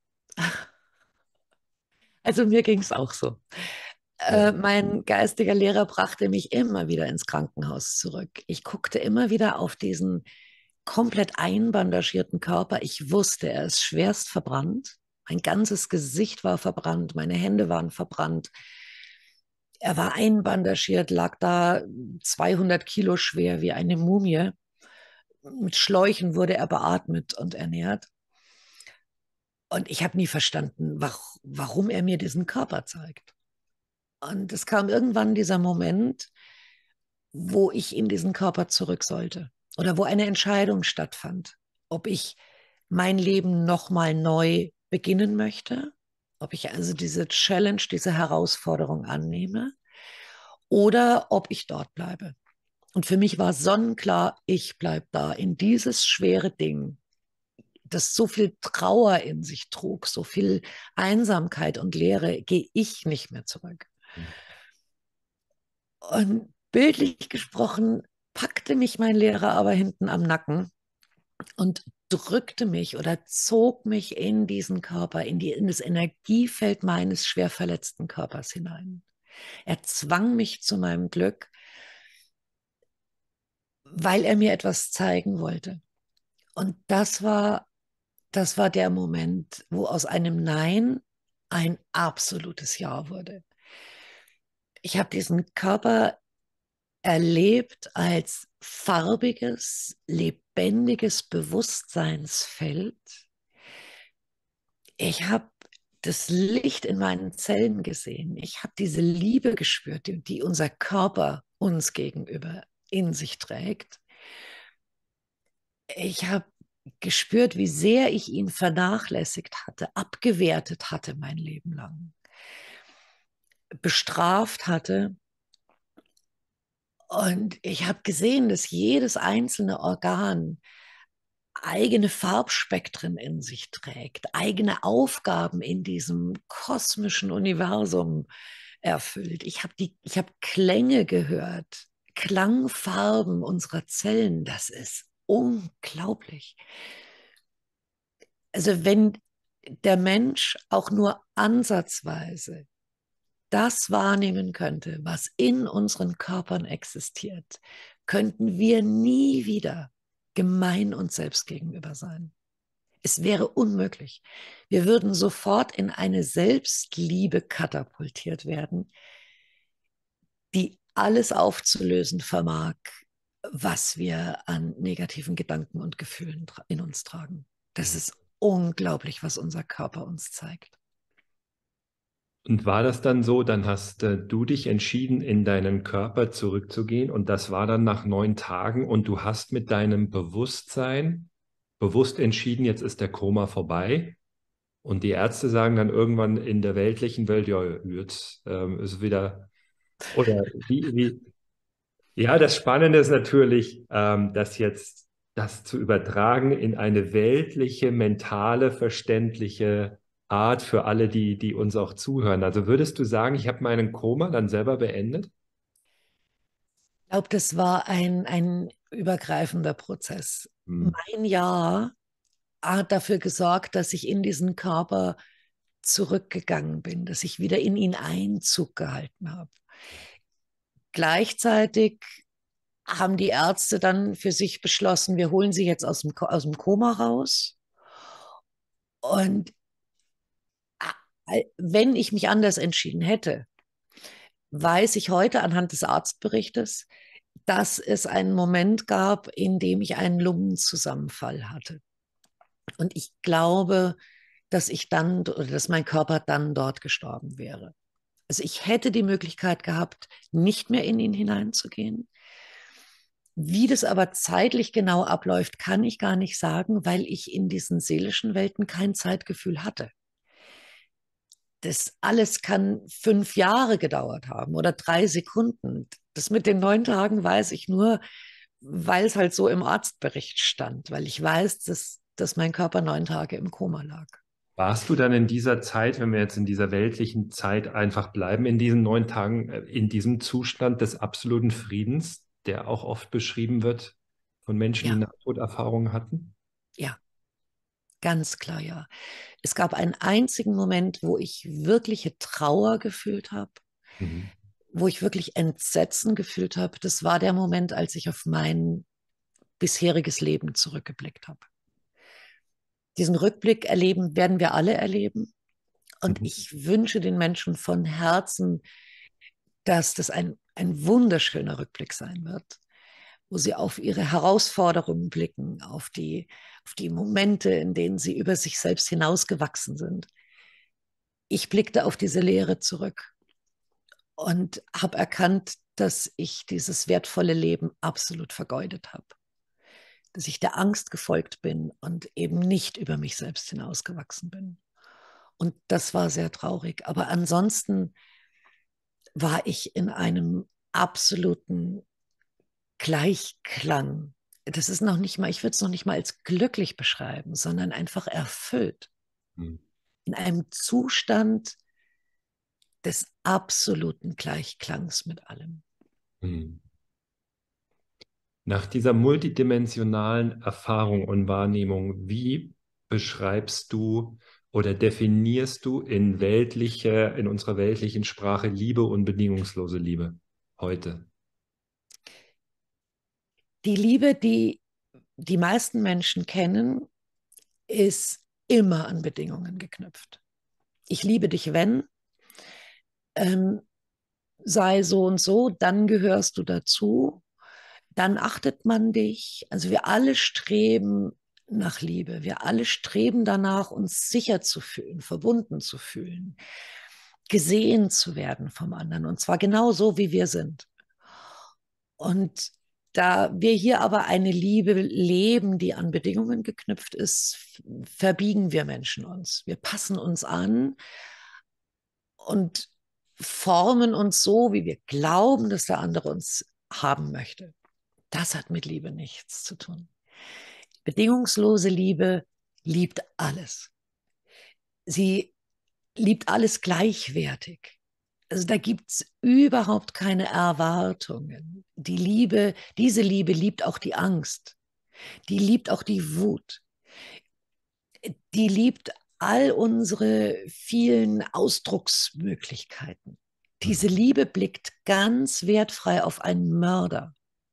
Also mir ging es auch so. Ja. Äh, mein geistiger Lehrer brachte mich immer wieder ins Krankenhaus zurück. Ich guckte immer wieder auf diesen komplett einbandagierten Körper. Ich wusste, er ist schwerst verbrannt. Mein ganzes Gesicht war verbrannt, meine Hände waren verbrannt. Er war einbandagiert, lag da zweihundert Kilo schwer wie eine Mumie. Mit Schläuchen wurde er beatmet und ernährt. Und ich habe nie verstanden, warum er mir diesen Körper zeigt. Und es kam irgendwann dieser Moment, wo ich in diesen Körper zurück sollte oder wo eine Entscheidung stattfand, ob ich mein Leben nochmal neu beginnen möchte, ob ich also diese Challenge, diese Herausforderung annehme oder ob ich dort bleibe. Und für mich war sonnenklar, ich bleibe da in dieses schwere Ding, das so viel Trauer in sich trug, so viel Einsamkeit und Leere, gehe ich nicht mehr zurück. Und bildlich gesprochen packte mich mein Lehrer aber hinten am Nacken und drückte mich oder zog mich in diesen Körper, in, die, in das Energiefeld meines schwer verletzten Körpers hinein. Er zwang mich zu meinem Glück, weil er mir etwas zeigen wollte. Und das war, das war der Moment, wo aus einem Nein ein absolutes Ja wurde. Ich habe diesen Körper erlebt als farbiges, lebendiges Bewusstseinsfeld. Ich habe das Licht in meinen Zellen gesehen. Ich habe diese Liebe gespürt, die, die unser Körper uns gegenüber in sich trägt. Ich habe gespürt, wie sehr ich ihn vernachlässigt hatte, abgewertet hatte mein Leben lang, bestraft hatte. Und ich habe gesehen, dass jedes einzelne Organ eigene Farbspektren in sich trägt, eigene Aufgaben in diesem kosmischen Universum erfüllt. Ich habe die, ich habe Klänge gehört, Klangfarben unserer Zellen. Das ist unglaublich. Also wenn der Mensch auch nur ansatzweise das wahrnehmen könnte, was in unseren Körpern existiert, könnten wir nie wieder gemein uns selbst gegenüber sein. Es wäre unmöglich. Wir würden sofort in eine Selbstliebe katapultiert werden, die alles aufzulösen vermag, was wir an negativen Gedanken und Gefühlen in uns tragen. Das ist unglaublich, was unser Körper uns zeigt. Und war das dann so, dann hast äh, du dich entschieden, in deinen Körper zurückzugehen und das war dann nach neun Tagen und du hast mit deinem Bewusstsein bewusst entschieden, jetzt ist der Koma vorbei und die Ärzte sagen dann irgendwann in der weltlichen Welt, ja, jetzt ähm, ist wieder, oder wie, wie, ja, das Spannende ist natürlich, ähm, das jetzt, das zu übertragen in eine weltliche, mentale, verständliche Art für alle, die, die uns auch zuhören. Also würdest du sagen, ich habe meinen Koma dann selber beendet? Ich glaube, das war ein, ein übergreifender Prozess. Hm. Mein Jahr hat dafür gesorgt, dass ich in diesen Körper zurückgegangen bin, dass ich wieder in ihn Einzug gehalten habe. Gleichzeitig haben die Ärzte dann für sich beschlossen, wir holen sie jetzt aus dem, aus dem Koma raus. Und wenn ich mich anders entschieden hätte, weiß ich heute anhand des Arztberichtes, dass es einen Moment gab, in dem ich einen Lungenzusammenfall hatte. Und ich glaube, dass ich dann oder dass mein Körper dann dort gestorben wäre. Also ich hätte die Möglichkeit gehabt, nicht mehr in ihn hineinzugehen. Wie das aber zeitlich genau abläuft, kann ich gar nicht sagen, weil ich in diesen seelischen Welten kein Zeitgefühl hatte. Das alles kann fünf Jahre gedauert haben oder drei Sekunden. Das mit den neun Tagen weiß ich nur, weil es halt so im Arztbericht stand, weil ich weiß, dass, dass mein Körper neun Tage im Koma lag. Warst du dann in dieser Zeit, wenn wir jetzt in dieser weltlichen Zeit einfach bleiben, in diesen neun Tagen, äh, in diesem Zustand des absoluten Friedens, der auch oft beschrieben wird von Menschen, die Ja, Nahtoderfahrungen hatten? ja, ganz klar, ja. Es gab einen einzigen Moment, wo ich wirkliche Trauer gefühlt habe, Mhm. wo ich wirklich Entsetzen gefühlt habe. Das war der Moment, als ich auf mein bisheriges Leben zurückgeblickt habe. Diesen Rückblick erleben, werden wir alle erleben. Und Mhm. ich wünsche den Menschen von Herzen, dass das ein, ein wunderschöner Rückblick sein wird, wo sie auf ihre Herausforderungen blicken, auf die, auf die Momente, in denen sie über sich selbst hinausgewachsen sind. Ich blickte auf diese Lehre zurück und habe erkannt, dass ich dieses wertvolle Leben absolut vergeudet habe. Dass ich der Angst gefolgt bin und eben nicht über mich selbst hinausgewachsen bin. Und das war sehr traurig. Aber ansonsten war ich in einem absoluten Gleichklang. Das ist noch nicht mal, ich würde es noch nicht mal als glücklich beschreiben, sondern einfach erfüllt. Mhm. In einem Zustand des absoluten Gleichklangs mit allem. Mhm. Nach dieser multidimensionalen Erfahrung und Wahrnehmung, wie beschreibst du oder definierst du in weltliche, in unserer weltlichen Sprache Liebe und bedingungslose Liebe heute? Die Liebe, die die meisten Menschen kennen, ist immer an Bedingungen geknüpft. Ich liebe dich, wenn, ähm, sei so und so, dann gehörst du dazu, dann achtet man dich. Also wir alle streben nach Liebe. Wir alle streben danach, uns sicher zu fühlen, verbunden zu fühlen, gesehen zu werden vom anderen. Und zwar genau so, wie wir sind. Und da wir hier aber eine Liebe leben, die an Bedingungen geknüpft ist, verbiegen wir Menschen uns. Wir passen uns an und formen uns so, wie wir glauben, dass der andere uns haben möchte. Das hat mit Liebe nichts zu tun. Bedingungslose Liebe liebt alles. Sie liebt alles gleichwertig. Also da gibt es überhaupt keine Erwartungen. Die Liebe, diese Liebe liebt auch die Angst. Die liebt auch die Wut. Die liebt all unsere vielen Ausdrucksmöglichkeiten. Diese Liebe blickt ganz wertfrei auf einen Mörder,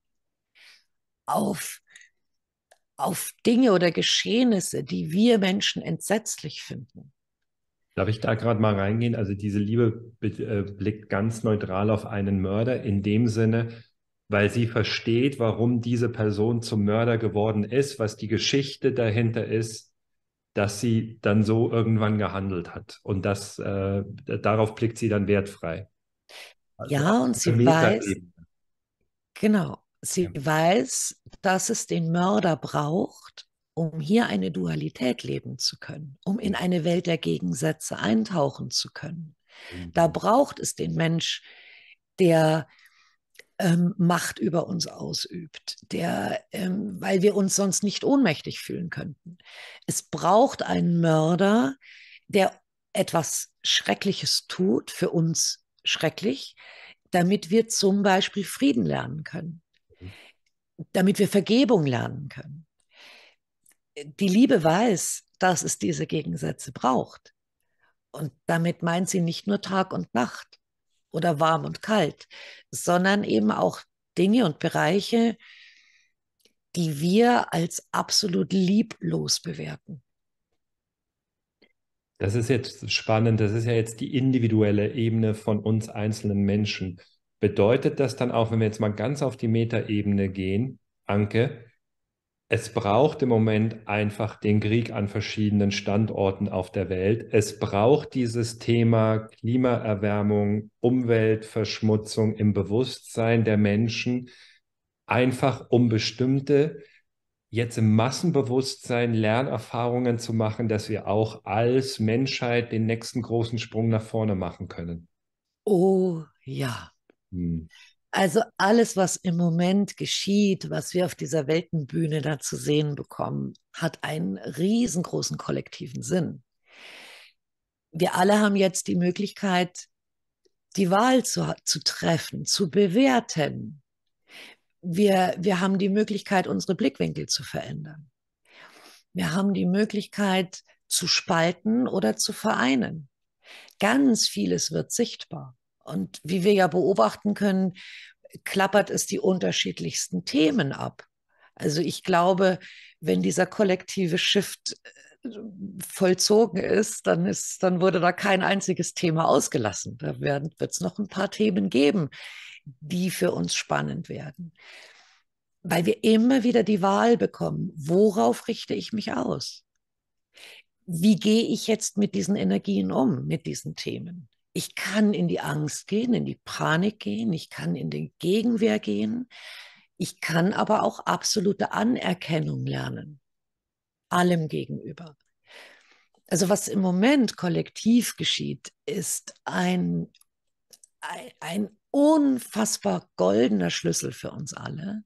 auf, auf Dinge oder Geschehnisse, die wir Menschen entsetzlich finden. Darf ich da gerade mal reingehen? Also diese Liebe äh, blickt ganz neutral auf einen Mörder in dem Sinne, weil sie versteht, warum diese Person zum Mörder geworden ist, was die Geschichte dahinter ist, dass sie dann so irgendwann gehandelt hat. Und das, äh, darauf blickt sie dann wertfrei. Also Ja, auf und einer sie weiß, Metaebene. genau, Ja. sie weiß, dass es den Mörder braucht, um hier eine Dualität leben zu können, um in eine Welt der Gegensätze eintauchen zu können. Da Mhm. braucht es den Mensch, der ähm, Macht über uns ausübt, der, ähm, weil wir uns sonst nicht ohnmächtig fühlen könnten. Es braucht einen Mörder, der etwas Schreckliches tut, für uns schrecklich, damit wir zum Beispiel Frieden lernen können, damit wir Vergebung lernen können. Die Liebe weiß, dass es diese Gegensätze braucht. Und damit meint sie nicht nur Tag und Nacht oder warm und kalt, sondern eben auch Dinge und Bereiche, die wir als absolut lieblos bewerten. Das ist jetzt spannend. Das ist ja jetzt die individuelle Ebene von uns einzelnen Menschen. Bedeutet das dann auch, wenn wir jetzt mal ganz auf die Metaebene gehen, Anke, es braucht im Moment einfach den Krieg an verschiedenen Standorten auf der Welt. Es braucht dieses Thema Klimaerwärmung, Umweltverschmutzung im Bewusstsein der Menschen, einfach um bestimmte, jetzt im Massenbewusstsein Lernerfahrungen zu machen, dass wir auch als Menschheit den nächsten großen Sprung nach vorne machen können. Oh ja. Hm. Also alles, was im Moment geschieht, was wir auf dieser Weltenbühne da zu sehen bekommen, hat einen riesengroßen kollektiven Sinn. Wir alle haben jetzt die Möglichkeit, die Wahl zu, zu treffen, zu bewerten. Wir, wir haben die Möglichkeit, unsere Blickwinkel zu verändern. Wir haben die Möglichkeit, zu spalten oder zu vereinen. Ganz vieles wird sichtbar. Und wie wir ja beobachten können, klappert es die unterschiedlichsten Themen ab. Also ich glaube, wenn dieser kollektive Shift vollzogen ist, dann ist, dann wurde da kein einziges Thema ausgelassen. Da wird es noch ein paar Themen geben, die für uns spannend werden. Weil wir immer wieder die Wahl bekommen, worauf richte ich mich aus? Wie gehe ich jetzt mit diesen Energien um, mit diesen Themen? Ich kann in die Angst gehen, in die Panik gehen, ich kann in die Gegenwehr gehen, ich kann aber auch absolute Anerkennung lernen, allem gegenüber. Also was im Moment kollektiv geschieht, ist ein, ein, ein unfassbar goldener Schlüssel für uns alle,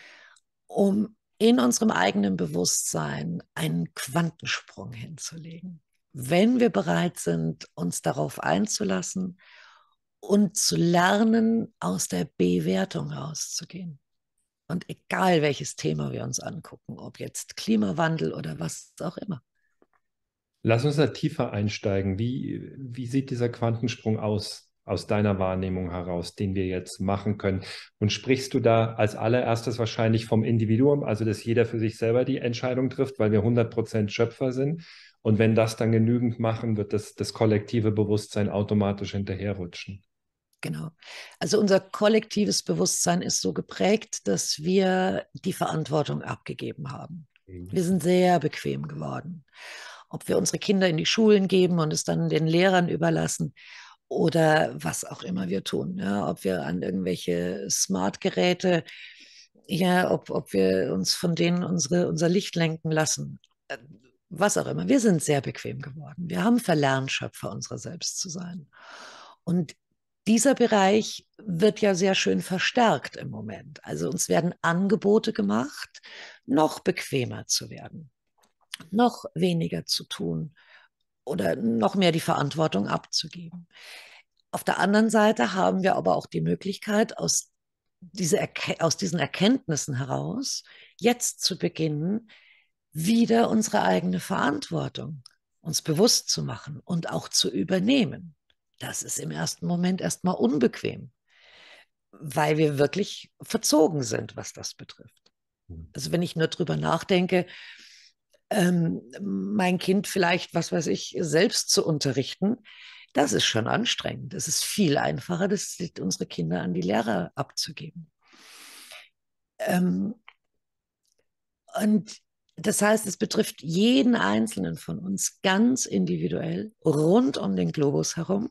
um in unserem eigenen Bewusstsein einen Quantensprung hinzulegen. Wenn wir bereit sind, uns darauf einzulassen und zu lernen, aus der Bewertung rauszugehen. Und egal welches Thema wir uns angucken, ob jetzt Klimawandel oder was auch immer. Lass uns da tiefer einsteigen. Wie, wie sieht dieser Quantensprung aus, aus deiner Wahrnehmung heraus, den wir jetzt machen können? Und sprichst du da als allererstes wahrscheinlich vom Individuum, also dass jeder für sich selber die Entscheidung trifft, weil wir hundert Prozent Schöpfer sind? Und wenn das dann genügend machen, wird das, das kollektive Bewusstsein automatisch hinterherrutschen. Genau. Also unser kollektives Bewusstsein ist so geprägt, dass wir die Verantwortung abgegeben haben. Mhm. Wir sind sehr bequem geworden. Ob wir unsere Kinder in die Schulen geben und es dann den Lehrern überlassen oder was auch immer wir tun. Ja, ob wir an irgendwelche Smart-Geräte, ja, ob, ob wir uns von denen unsere, unser Licht lenken lassen. Was auch immer. Wir sind sehr bequem geworden. Wir haben verlernt, Schöpfer unserer selbst zu sein. Und dieser Bereich wird ja sehr schön verstärkt im Moment. Also uns werden Angebote gemacht, noch bequemer zu werden, noch weniger zu tun oder noch mehr die Verantwortung abzugeben. Auf der anderen Seite haben wir aber auch die Möglichkeit, aus, diese Erke- aus diesen Erkenntnissen heraus jetzt zu beginnen, wieder unsere eigene Verantwortung uns bewusst zu machen und auch zu übernehmen. Das ist im ersten Moment erstmal unbequem, weil wir wirklich verzogen sind, was das betrifft. Also wenn ich nur drüber nachdenke, ähm, mein Kind vielleicht, was weiß ich, selbst zu unterrichten, das ist schon anstrengend. Es ist viel einfacher, das unsere Kinder an die Lehrer abzugeben. Ähm, und das heißt, es betrifft jeden Einzelnen von uns ganz individuell, rund um den Globus herum.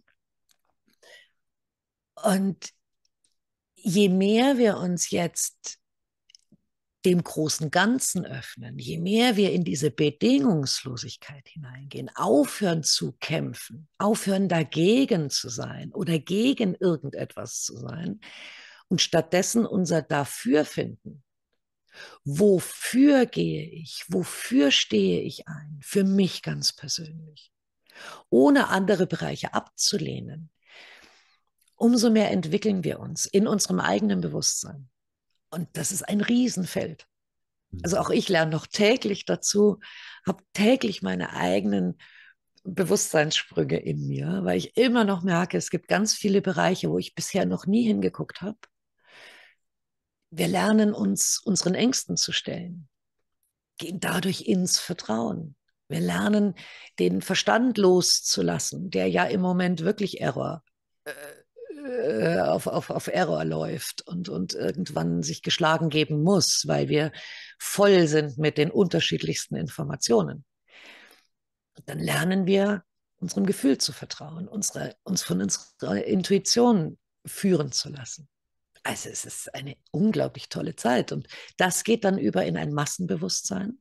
Und je mehr wir uns jetzt dem großen Ganzen öffnen, je mehr wir in diese Bedingungslosigkeit hineingehen, aufhören zu kämpfen, aufhören dagegen zu sein oder gegen irgendetwas zu sein und stattdessen unser Dafür finden. Wofür gehe ich? Wofür stehe ich ein? Für mich ganz persönlich. Ohne andere Bereiche abzulehnen. Umso mehr entwickeln wir uns in unserem eigenen Bewusstsein. Und das ist ein Riesenfeld. Also auch ich lerne noch täglich dazu, habe täglich meine eigenen Bewusstseinssprünge in mir, weil ich immer noch merke, es gibt ganz viele Bereiche, wo ich bisher noch nie hingeguckt habe. Wir lernen uns unseren Ängsten zu stellen, gehen dadurch ins Vertrauen. Wir lernen, den Verstand loszulassen, der ja im Moment wirklich Error äh, äh, auf, auf, auf Error läuft und, und irgendwann sich geschlagen geben muss, weil wir voll sind mit den unterschiedlichsten Informationen. Und dann lernen wir, unserem Gefühl zu vertrauen, unsere, uns von unserer Intuition führen zu lassen. Also es ist eine unglaublich tolle Zeit. Und das geht dann über in ein Massenbewusstsein,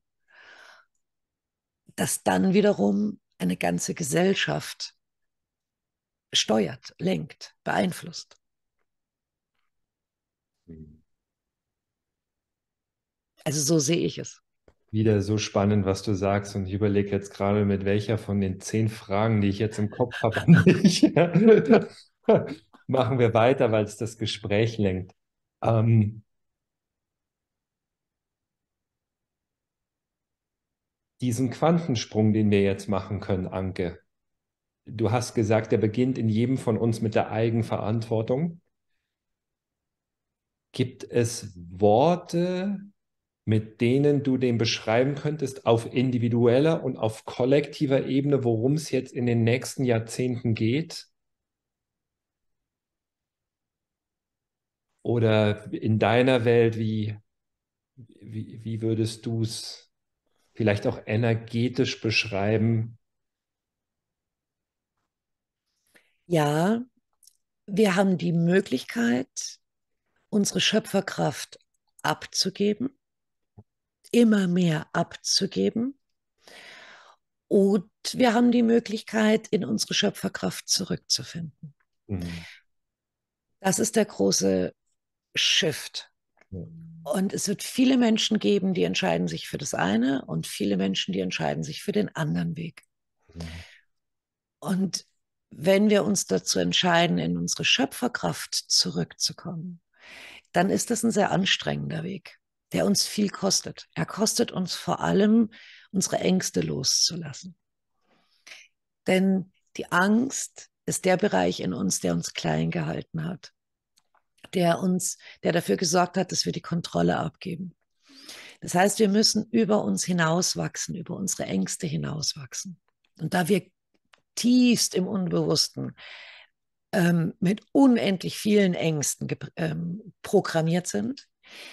das dann wiederum eine ganze Gesellschaft steuert, lenkt, beeinflusst. Also so sehe ich es. Wieder so spannend, was du sagst. Und ich überlege jetzt gerade, mit welcher von den zehn Fragen, die ich jetzt im Kopf habe, an dich machen wir weiter, weil es das Gespräch lenkt. Ähm, diesen Quantensprung, den wir jetzt machen können, Anke. Du hast gesagt, der beginnt in jedem von uns mit der Eigenverantwortung. Gibt es Worte, mit denen du den beschreiben könntest, auf individueller und auf kollektiver Ebene, worum es jetzt in den nächsten Jahrzehnten geht? Oder in deiner Welt, wie, wie, wie würdest du es vielleicht auch energetisch beschreiben? Ja, wir haben die Möglichkeit, unsere Schöpferkraft abzugeben, immer mehr abzugeben. Und wir haben die Möglichkeit, in unsere Schöpferkraft zurückzufinden. Mhm. Das ist der große Shift. Ja. Und es wird viele Menschen geben, die entscheiden sich für das eine und viele Menschen, die entscheiden sich für den anderen Weg. Mhm. Und wenn wir uns dazu entscheiden, in unsere Schöpferkraft zurückzukommen, dann ist das ein sehr anstrengender Weg, der uns viel kostet. Er kostet uns vor allem, unsere Ängste loszulassen. Denn die Angst ist der Bereich in uns, der uns klein gehalten hat, der uns, der dafür gesorgt hat, dass wir die Kontrolle abgeben. Das heißt, wir müssen über uns hinauswachsen, über unsere Ängste hinauswachsen. Und da wir tiefst im Unbewussten ähm, mit unendlich vielen Ängsten ähm, programmiert sind,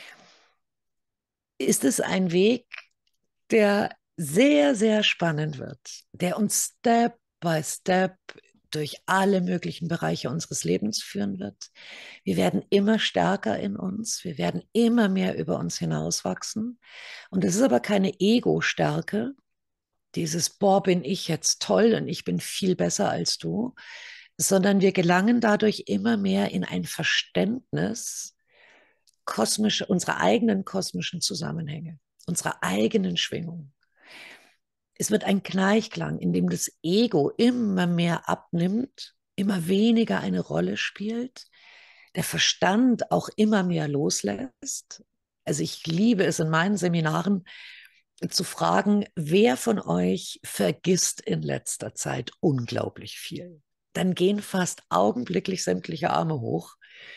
ist es ein Weg, der sehr, sehr spannend wird, der uns Step by Step durch alle möglichen Bereiche unseres Lebens führen wird. Wir werden immer stärker in uns, wir werden immer mehr über uns hinauswachsen. Und es ist aber keine Ego-Stärke, dieses, boah, bin ich jetzt toll und ich bin viel besser als du, sondern wir gelangen dadurch immer mehr in ein Verständnis kosmische, unserer eigenen kosmischen Zusammenhänge, unserer eigenen Schwingung. Es wird ein Gleichklang, in dem das Ego immer mehr abnimmt, immer weniger eine Rolle spielt, der Verstand auch immer mehr loslässt. Also ich liebe es in meinen Seminaren zu fragen, wer von euch vergisst in letzter Zeit unglaublich viel? Dann gehen fast augenblicklich sämtliche Arme hoch.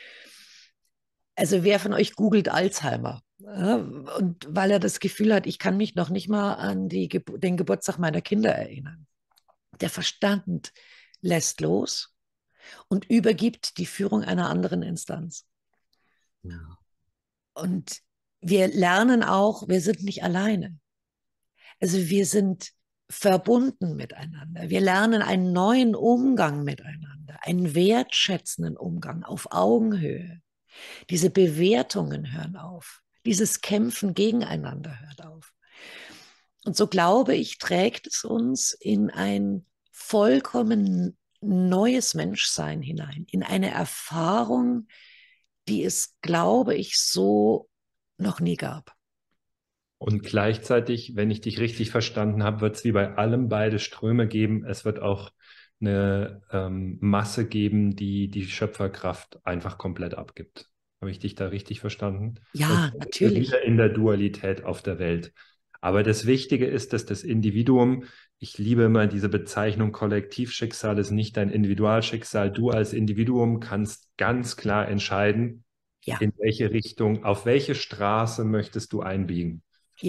Also wer von euch googelt Alzheimer? Ja, und weil er das Gefühl hat, ich kann mich noch nicht mal an die, den Geburtstag meiner Kinder erinnern. Der Verstand lässt los und übergibt die Führung einer anderen Instanz. Ja. Und wir lernen auch, wir sind nicht alleine. Also wir sind verbunden miteinander. Wir lernen einen neuen Umgang miteinander, einen wertschätzenden Umgang auf Augenhöhe. Diese Bewertungen hören auf. Dieses Kämpfen gegeneinander hört auf. Und so glaube ich, trägt es uns in ein vollkommen neues Menschsein hinein, in eine Erfahrung, die es, glaube ich, so noch nie gab. Und gleichzeitig, wenn ich dich richtig verstanden habe, wird es wie bei allem beide Ströme geben. Es wird auch eine ähm, Masse geben, die die Schöpferkraft einfach komplett abgibt. Habe ich dich da richtig verstanden? Und Ja, wir natürlich. wieder in der Dualität auf der Welt. Aber das Wichtige ist, dass das Individuum, ich liebe immer diese Bezeichnung Kollektivschicksal, ist nicht dein Individualschicksal. Du als Individuum kannst ganz klar entscheiden, Ja, in welche Richtung, auf welche Straße möchtest du einbiegen. ja.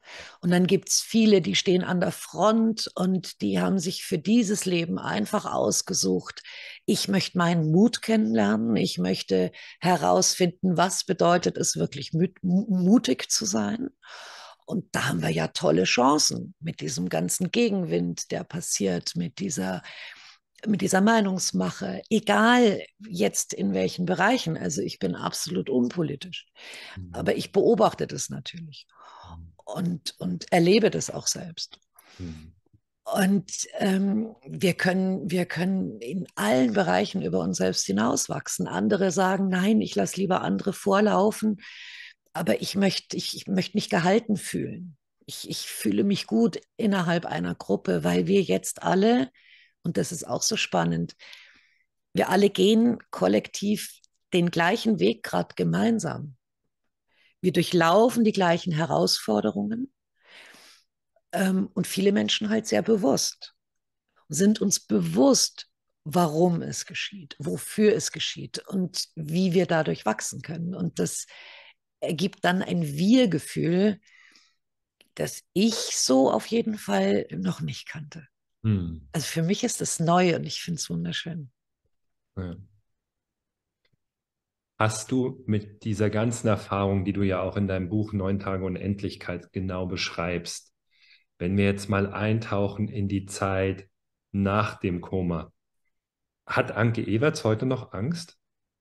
Und dann gibt es viele, die stehen an der Front und die haben sich für dieses Leben einfach ausgesucht. Ich möchte meinen Mut kennenlernen. Ich möchte herausfinden, was bedeutet es wirklich mutig zu sein. Und da haben wir ja tolle Chancen mit diesem ganzen Gegenwind, der passiert, mit dieser, mit dieser Meinungsmache, egal jetzt in welchen Bereichen. Also ich bin absolut unpolitisch, Mhm. aber ich beobachte das natürlich und, und erlebe das auch selbst. Mhm. Und ähm, wir können, wir können in allen Bereichen über uns selbst hinauswachsen. Andere sagen, nein, ich lasse lieber andere vorlaufen, aber ich möchte, ich, ich möchte mich gehalten fühlen. Ich, ich fühle mich gut innerhalb einer Gruppe, weil wir jetzt alle, und das ist auch so spannend, wir alle gehen kollektiv den gleichen Weg gerade gemeinsam. Wir durchlaufen die gleichen Herausforderungen ähm, und viele Menschen halt sehr bewusst, sind uns bewusst, warum es geschieht, wofür es geschieht und wie wir dadurch wachsen können. Und das ergibt dann ein Wir-Gefühl, das ich so auf jeden Fall noch nicht kannte. Mhm. Also für mich ist es neu und ich finde es wunderschön. Ja. Hast du mit dieser ganzen Erfahrung, die du ja auch in deinem Buch Neun Tage Unendlichkeit genau beschreibst, wenn wir jetzt mal eintauchen in die Zeit nach dem Koma, hat Anke Ewerts heute noch Angst?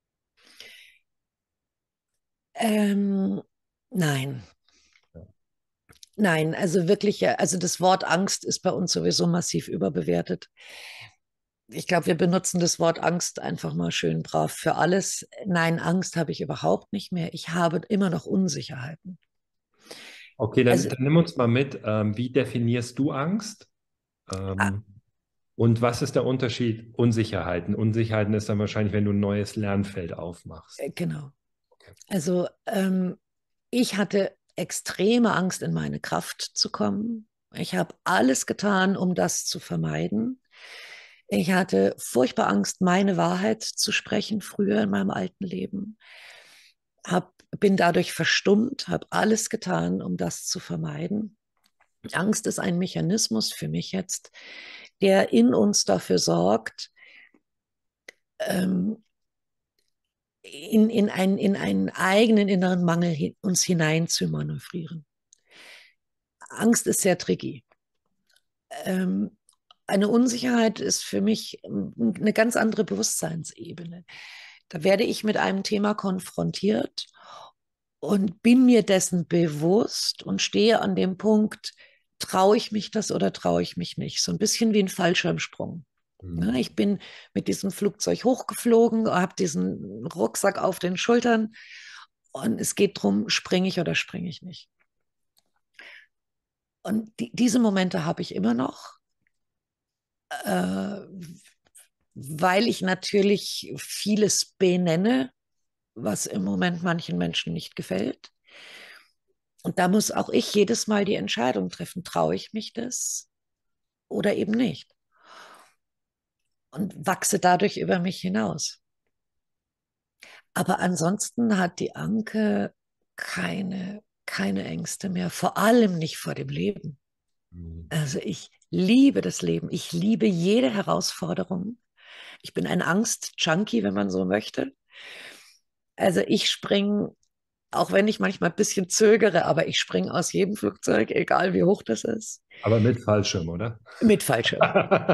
Ähm, nein, Ja. nein, also wirklich, also das Wort Angst ist bei uns sowieso massiv überbewertet. Ich glaube, wir benutzen das Wort Angst einfach mal schön brav für alles. Nein, Angst habe ich überhaupt nicht mehr. Ich habe immer noch Unsicherheiten. Okay, dann, Also dann nimm uns mal mit. Ähm, wie definierst du Angst? ah, Ähm, und was ist der Unterschied? Unsicherheiten. Unsicherheiten ist dann wahrscheinlich, wenn du ein neues Lernfeld aufmachst. äh, genau. Okay. Also ähm, ich hatte extreme Angst, in meine Kraft zu kommen. Ich habe alles getan, um das zu vermeiden. Ich hatte furchtbar Angst, meine Wahrheit zu sprechen, früher in meinem alten Leben. Hab, bin dadurch verstummt, habe alles getan, um das zu vermeiden. Angst ist ein Mechanismus für mich jetzt, der in uns dafür sorgt, ähm, in, in, ein, in einen eigenen inneren Mangel hin, uns hinein zu manövrieren. Angst ist sehr tricky. Ähm, eine Unsicherheit ist für mich eine ganz andere Bewusstseinsebene. Da werde ich mit einem Thema konfrontiert und bin mir dessen bewusst und stehe an dem Punkt, traue ich mich das oder traue ich mich nicht? So ein bisschen wie ein Fallschirmsprung. Ja, Mhm. ich bin mit diesem Flugzeug hochgeflogen, habe diesen Rucksack auf den Schultern und es geht darum, springe ich oder springe ich nicht. Und die, diese Momente habe ich immer noch, äh, weil ich natürlich vieles benenne, was im Moment manchen Menschen nicht gefällt. Und da muss auch ich jedes Mal die Entscheidung treffen, traue ich mich das oder eben nicht. Und wachse dadurch über mich hinaus. Aber ansonsten hat die Anke keine, keine Ängste mehr, vor allem nicht vor dem Leben. Mhm. Also ich liebe das Leben, ich liebe jede Herausforderung. Ich bin ein Angst-Junkie, wenn man so möchte. Also ich springe, auch wenn ich manchmal ein bisschen zögere, aber ich springe aus jedem Flugzeug, egal wie hoch das ist, Aber mit Fallschirm, oder? mit Fallschirm.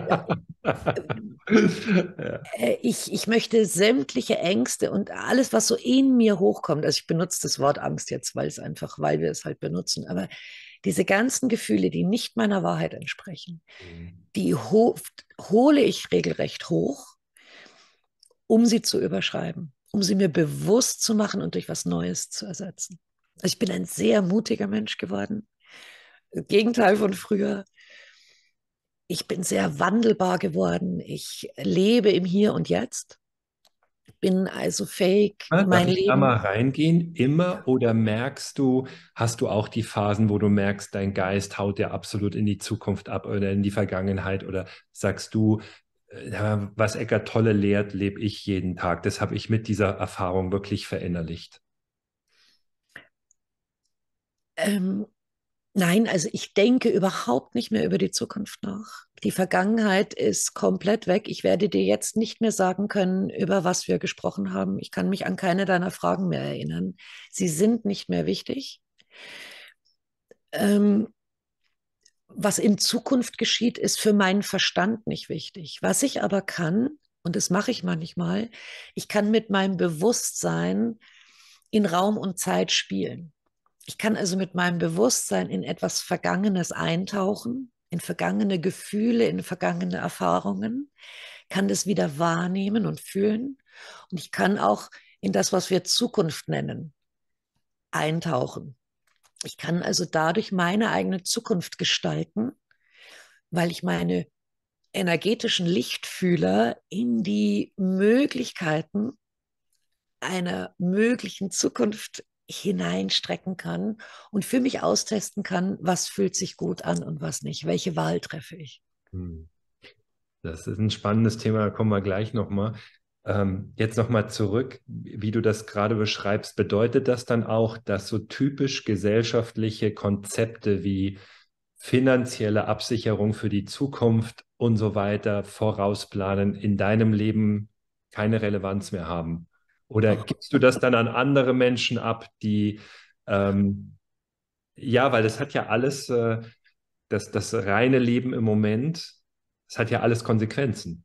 Ja. Äh, Ich, ich möchte sämtliche Ängste und alles, was so in mir hochkommt, also ich benutze das Wort Angst jetzt, weil es einfach, weil wir es halt benutzen, aber diese ganzen Gefühle, die nicht meiner Wahrheit entsprechen, Mhm. die ho hole ich regelrecht hoch, um sie zu überschreiben, um sie mir bewusst zu machen und durch was Neues zu ersetzen. Also ich bin ein sehr mutiger Mensch geworden, Gegenteil von früher. Ich bin sehr wandelbar geworden. Ich lebe im Hier und Jetzt, bin also fähig, Ah, darf mein ich da mal Leben. reingehen? Immer oder merkst du, hast du auch die Phasen, wo du merkst, dein Geist haut dir absolut in die Zukunft ab oder in die Vergangenheit oder sagst du, äh, ja, was Eckart Tolle lehrt, lebe ich jeden Tag. Das habe ich mit dieser Erfahrung wirklich verinnerlicht. Ähm, Nein, also ich denke überhaupt nicht mehr über die Zukunft nach. Die Vergangenheit ist komplett weg. Ich werde dir jetzt nicht mehr sagen können, über was wir gesprochen haben. Ich kann mich an keine deiner Fragen mehr erinnern. Sie sind nicht mehr wichtig. Ähm, was in Zukunft geschieht, ist für meinen Verstand nicht wichtig. Was ich aber kann, und das mache ich manchmal, ich kann mit meinem Bewusstsein in Raum und Zeit spielen. Ich kann also mit meinem Bewusstsein in etwas Vergangenes eintauchen, in vergangene Gefühle, in vergangene Erfahrungen, kann das wieder wahrnehmen und fühlen. Und ich kann auch in das, was wir Zukunft nennen, eintauchen. Ich kann also dadurch meine eigene Zukunft gestalten, weil ich meine energetischen Lichtfühler in die Möglichkeiten einer möglichen Zukunft hineinstrecken kann und für mich austesten kann, was fühlt sich gut an und was nicht, welche Wahl treffe ich. Hm. Das ist ein spannendes Thema, da kommen wir gleich nochmal. Ähm, jetzt nochmal zurück, wie du das gerade beschreibst, bedeutet das dann auch, dass so typisch gesellschaftliche Konzepte wie finanzielle Absicherung für die Zukunft und so weiter, vorausplanen, in deinem Leben keine Relevanz mehr haben? Oder gibst du das dann an andere Menschen ab, die, ähm, ja, weil das hat ja alles, äh, das, das reine Leben im Moment, das hat ja alles Konsequenzen.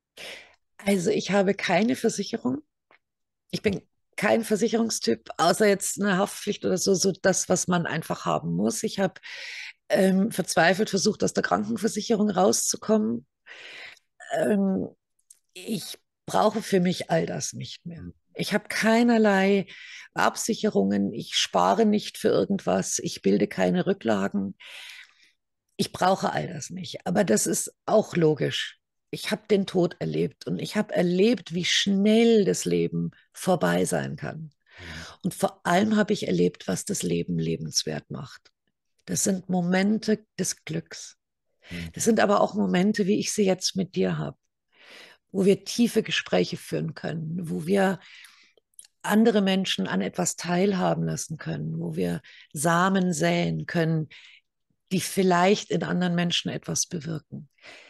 Also ich habe keine Versicherung. Ich bin kein Versicherungstyp, außer jetzt eine Haftpflicht oder so, so das, was man einfach haben muss. Ich habe ähm, verzweifelt versucht, aus der Krankenversicherung rauszukommen. Ähm, ich brauche für mich all das nicht mehr. Ich habe keinerlei Absicherungen, ich spare nicht für irgendwas, ich bilde keine Rücklagen. Ich brauche all das nicht, aber das ist auch logisch. Ich habe den Tod erlebt und ich habe erlebt, wie schnell das Leben vorbei sein kann. Und vor allem habe ich erlebt, was das Leben lebenswert macht. Das sind Momente des Glücks. Das sind aber auch Momente, wie ich sie jetzt mit dir habe, wo wir tiefe Gespräche führen können, wo wir andere Menschen an etwas teilhaben lassen können, wo wir Samen säen können, die vielleicht in anderen Menschen etwas bewirken.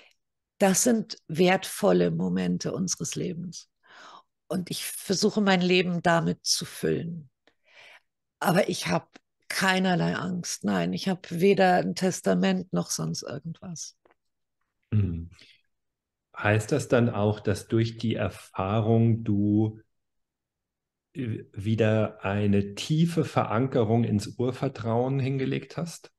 Das sind wertvolle Momente unseres Lebens. Und ich versuche mein Leben damit zu füllen. Aber ich habe keinerlei Angst. Nein, ich habe weder ein Testament noch sonst irgendwas. Mhm. Heißt das dann auch, dass durch die Erfahrung du äh, wieder eine tiefe Verankerung ins Urvertrauen hingelegt hast?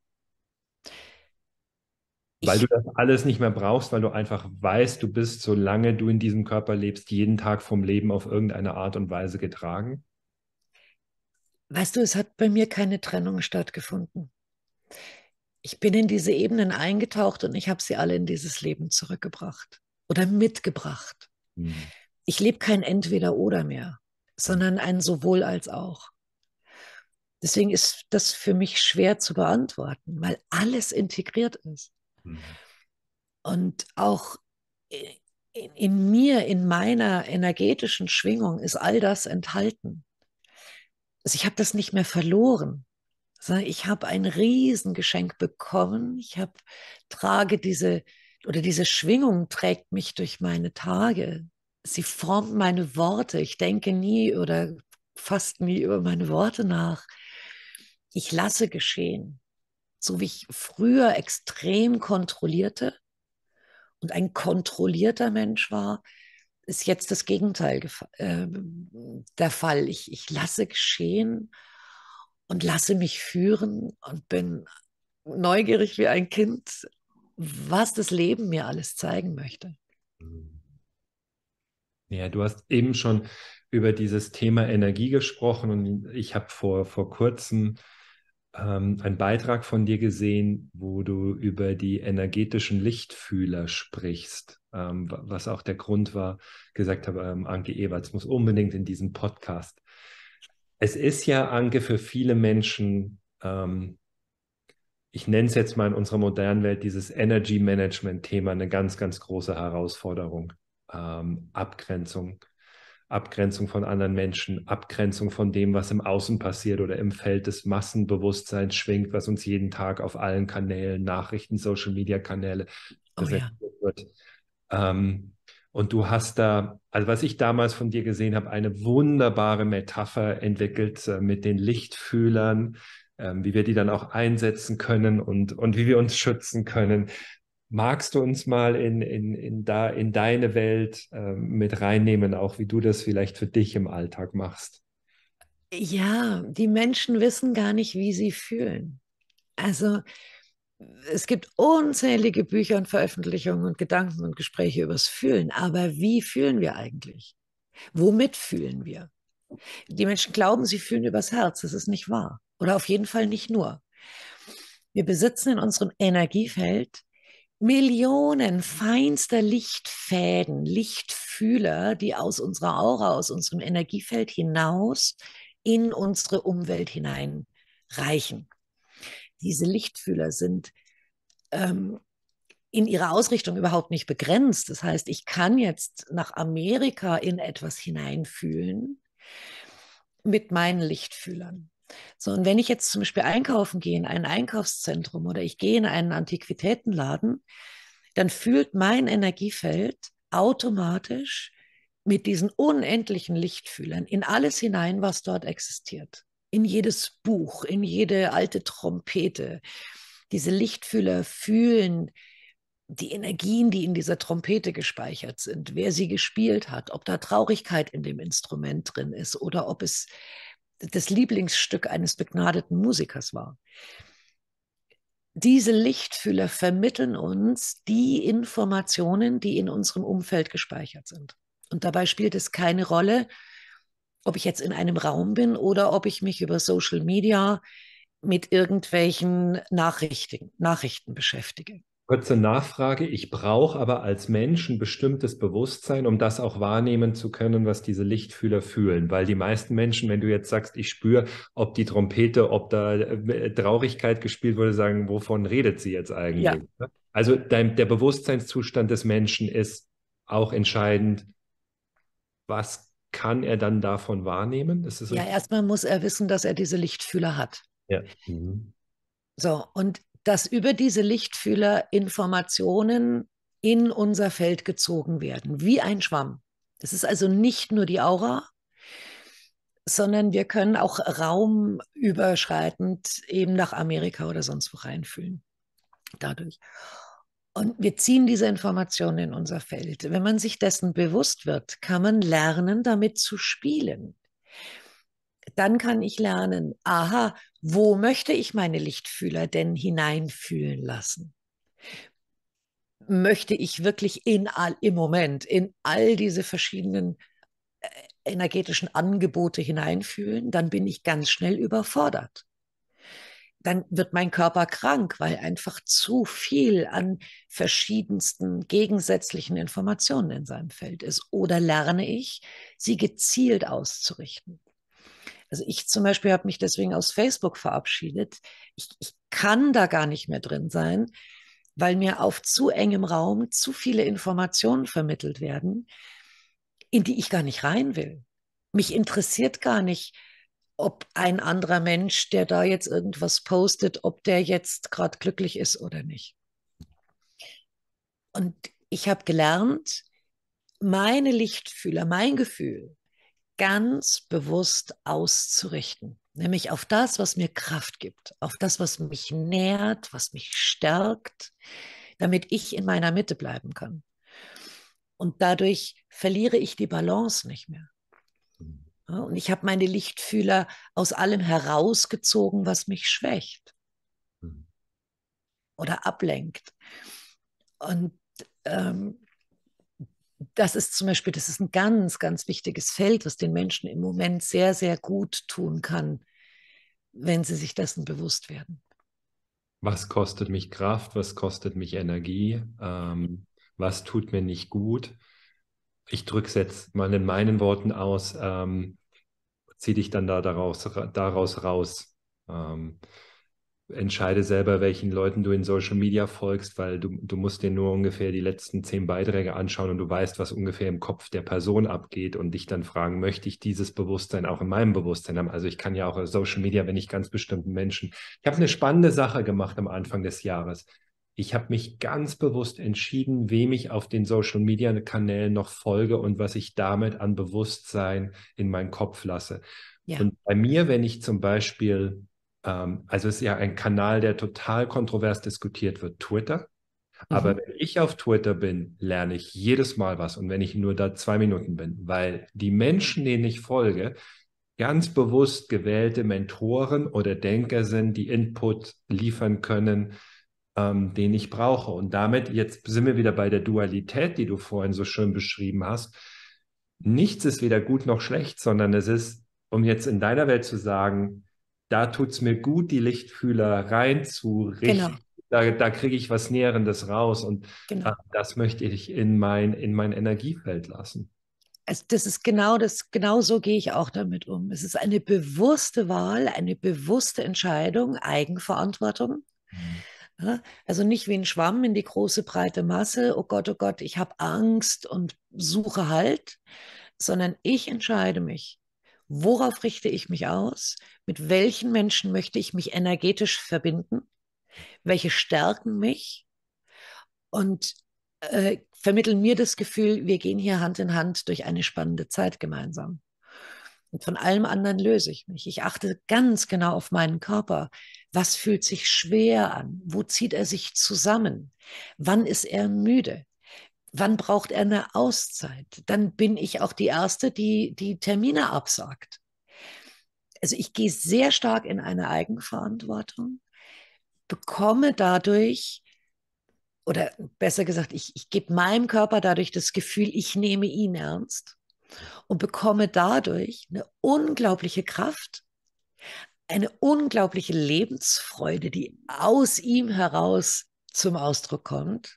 Weil du Ich, das alles nicht mehr brauchst, weil du einfach weißt, du bist, solange du in diesem Körper lebst, jeden Tag vom Leben auf irgendeine Art und Weise getragen? weißt du, es hat bei mir keine Trennung stattgefunden. Ich bin in diese Ebenen eingetaucht und ich habe sie alle in dieses Leben zurückgebracht oder mitgebracht. Mhm. Ich lebe kein Entweder-Oder mehr, sondern ein sowohl als auch. Deswegen ist das für mich schwer zu beantworten, weil alles integriert ist. Mhm. Und auch in, in mir, in meiner energetischen Schwingung ist all das enthalten. Also ich habe das nicht mehr verloren, sondern ich habe ein Riesengeschenk bekommen. Ich habe, trage diese, oder diese Schwingung trägt mich durch meine Tage. Sie formt meine Worte. Ich denke nie oder fast nie über meine Worte nach. Ich lasse geschehen. So wie ich früher extrem kontrollierte und ein kontrollierter Mensch war, ist jetzt das Gegenteil äh, der Fall. Ich, ich lasse geschehen und lasse mich führen und bin neugierig wie ein Kind, was das Leben mir alles zeigen möchte. Ja, du hast eben schon über dieses Thema Energie gesprochen und ich habe vor, vor kurzem ähm, einen Beitrag von dir gesehen, wo du über die energetischen Lichtfühler sprichst, ähm, was auch der Grund war, gesagt habe, ähm, Anke Ewerts muss unbedingt in diesen Podcast. Es ist ja, Anke, für viele Menschen, ähm, ich nenne es jetzt mal in unserer modernen Welt, dieses Energy Management-Thema eine ganz, ganz große Herausforderung. Ähm, Abgrenzung. Abgrenzung von anderen Menschen, Abgrenzung von dem, was im Außen passiert oder im Feld des Massenbewusstseins schwingt, was uns jeden Tag auf allen Kanälen, Nachrichten, Social-Media-Kanäle Oh ja. präsentiert wird. Ähm, und du hast da, also was ich damals von dir gesehen habe, eine wunderbare Metapher entwickelt äh, mit den Lichtfühlern, ähm, wie wir die dann auch einsetzen können und, und wie wir uns schützen können. Magst du uns mal in, in, in, da, in deine Welt äh, mit reinnehmen, auch wie du das vielleicht für dich im Alltag machst? Ja, die Menschen wissen gar nicht, wie sie fühlen. Also es gibt unzählige Bücher und Veröffentlichungen und Gedanken und Gespräche übers Fühlen, aber wie fühlen wir eigentlich? Womit fühlen wir? Die Menschen glauben, sie fühlen übers Herz. Das ist nicht wahr. Oder auf jeden Fall nicht nur. Wir besitzen in unserem Energiefeld Millionen feinster Lichtfäden, Lichtfühler, die aus unserer Aura, aus unserem Energiefeld hinaus in unsere Umwelt hinein reichen. Diese Lichtfühler sind ähm, in ihrer Ausrichtung überhaupt nicht begrenzt. Das heißt, ich kann jetzt nach Amerika in etwas hineinfühlen mit meinen Lichtfühlern. So, und wenn ich jetzt zum Beispiel einkaufen gehe in ein Einkaufszentrum oder ich gehe in einen Antiquitätenladen, dann fühlt mein Energiefeld automatisch mit diesen unendlichen Lichtfühlern in alles hinein, was dort existiert. In jedes Buch, in jede alte Trompete. Diese Lichtfühler fühlen die Energien, die in dieser Trompete gespeichert sind, wer sie gespielt hat, ob da Traurigkeit in dem Instrument drin ist oder ob es das Lieblingsstück eines begnadeten Musikers war. Diese Lichtfühler vermitteln uns die Informationen, die in unserem Umfeld gespeichert sind. Und dabei spielt es keine Rolle, ob ich jetzt in einem Raum bin oder ob ich mich über Social Media mit irgendwelchen Nachrichten, Nachrichten beschäftige. Kurze Nachfrage. Ich brauche aber als Mensch ein bestimmtes Bewusstsein, um das auch wahrnehmen zu können, was diese Lichtfühler fühlen. Weil die meisten Menschen, wenn du jetzt sagst, ich spüre, ob die Trompete, ob da äh, Traurigkeit gespielt wurde, sagen, wovon redet sie jetzt Ja, eigentlich? Also dein, der Bewusstseinszustand des Menschen ist auch entscheidend. Was kann er dann davon wahrnehmen? Ist das ja, richtig? erstmal muss er wissen, dass er diese Lichtfühler hat. Ja. Mhm. So, und dass über diese Lichtfühler Informationen in unser Feld gezogen werden, wie ein Schwamm. Das ist also nicht nur die Aura, sondern wir können auch raumüberschreitend eben nach Amerika oder sonst wo reinfühlen. Dadurch. Und wir ziehen diese Informationen in unser Feld. Wenn man sich dessen bewusst wird, kann man lernen, damit zu spielen. Dann kann ich lernen, aha, wo möchte ich meine Lichtfühler denn hineinfühlen lassen? Möchte ich wirklich in all, im Moment in all diese verschiedenen äh, energetischen Angebote hineinfühlen, dann bin ich ganz schnell überfordert. Dann wird mein Körper krank, weil einfach zu viel an verschiedensten gegensätzlichen Informationen in seinem Feld ist. Oder lerne ich, sie gezielt auszurichten. Also ich zum Beispiel habe mich deswegen aus Facebook verabschiedet. Ich, ich kann da gar nicht mehr drin sein, weil mir auf zu engem Raum zu viele Informationen vermittelt werden, in die ich gar nicht rein will. Mich interessiert gar nicht, ob ein anderer Mensch, der da jetzt irgendwas postet, ob der jetzt gerade glücklich ist oder nicht. Und ich habe gelernt, meine Lichtfühler, mein Gefühl ganz bewusst auszurichten. Nämlich auf das, was mir Kraft gibt, auf das, was mich nährt, was mich stärkt, damit ich in meiner Mitte bleiben kann. Und dadurch verliere ich die Balance nicht mehr. Ja, und ich habe meine Lichtfühler aus allem herausgezogen, was mich schwächt oder ablenkt. Und ähm, das ist zum Beispiel, das ist ein ganz, ganz wichtiges Feld, was den Menschen im Moment sehr, sehr gut tun kann, wenn sie sich dessen bewusst werden. Was kostet mich Kraft? Was kostet mich Energie? Ähm, was tut mir nicht gut? Ich drücke es jetzt mal in meinen Worten aus. Ähm, zieh dich dann da daraus, daraus raus. Ähm, entscheide selber, welchen Leuten du in Social Media folgst, weil du, du musst dir nur ungefähr die letzten zehn Beiträge anschauen und du weißt, was ungefähr im Kopf der Person abgeht und dich dann fragen, möchte ich dieses Bewusstsein auch in meinem Bewusstsein haben? Also ich kann ja auch auf Social Media, wenn ich ganz bestimmten Menschen. Ich habe eine spannende Sache gemacht am Anfang des Jahres. Ich habe mich ganz bewusst entschieden, wem ich auf den Social Media Kanälen noch folge und was ich damit an Bewusstsein in meinen Kopf lasse. Ja. Und bei mir, wenn ich zum Beispiel ähm, also es ist ja ein Kanal, der total kontrovers diskutiert wird, Twitter. Aber Mhm. wenn ich auf Twitter bin, lerne ich jedes Mal was. Und wenn ich nur da zwei Minuten bin, weil die Menschen, denen ich folge, ganz bewusst gewählte Mentoren oder Denker sind, die Input liefern können, ähm, den ich brauche. Und damit, jetzt sind wir wieder bei der Dualität, die du vorhin so schön beschrieben hast. Nichts ist weder gut noch schlecht, sondern es ist, um jetzt in deiner Welt zu sagen, da tut es mir gut, die Lichtfühler reinzurichten. Genau, Da, da kriege ich was Nährendes raus und äh, genau. das möchte ich in mein, in mein Energiefeld lassen. Also das ist genau das, genau so gehe ich auch damit um. Es ist eine bewusste Wahl, eine bewusste Entscheidung, Eigenverantwortung. Mhm. Ja, also nicht wie ein Schwamm in die große breite Masse, oh Gott, oh Gott, ich habe Angst und suche Halt, sondern ich entscheide mich. Worauf richte ich mich aus? Mit welchen Menschen möchte ich mich energetisch verbinden? Welche stärken mich? Und äh, vermitteln mir das Gefühl, wir gehen hier Hand in Hand durch eine spannende Zeit gemeinsam. Und von allem anderen löse ich mich. Ich achte ganz genau auf meinen Körper. Was fühlt sich schwer an? Wo zieht er sich zusammen? Wann ist er müde? Wann braucht er eine Auszeit? Dann bin ich auch die Erste, die die Termine absagt. Also ich gehe sehr stark in eine Eigenverantwortung, bekomme dadurch, oder besser gesagt, ich, ich gebe meinem Körper dadurch das Gefühl, ich nehme ihn ernst und bekomme dadurch eine unglaubliche Kraft, eine unglaubliche Lebensfreude, die aus ihm heraus zum Ausdruck kommt.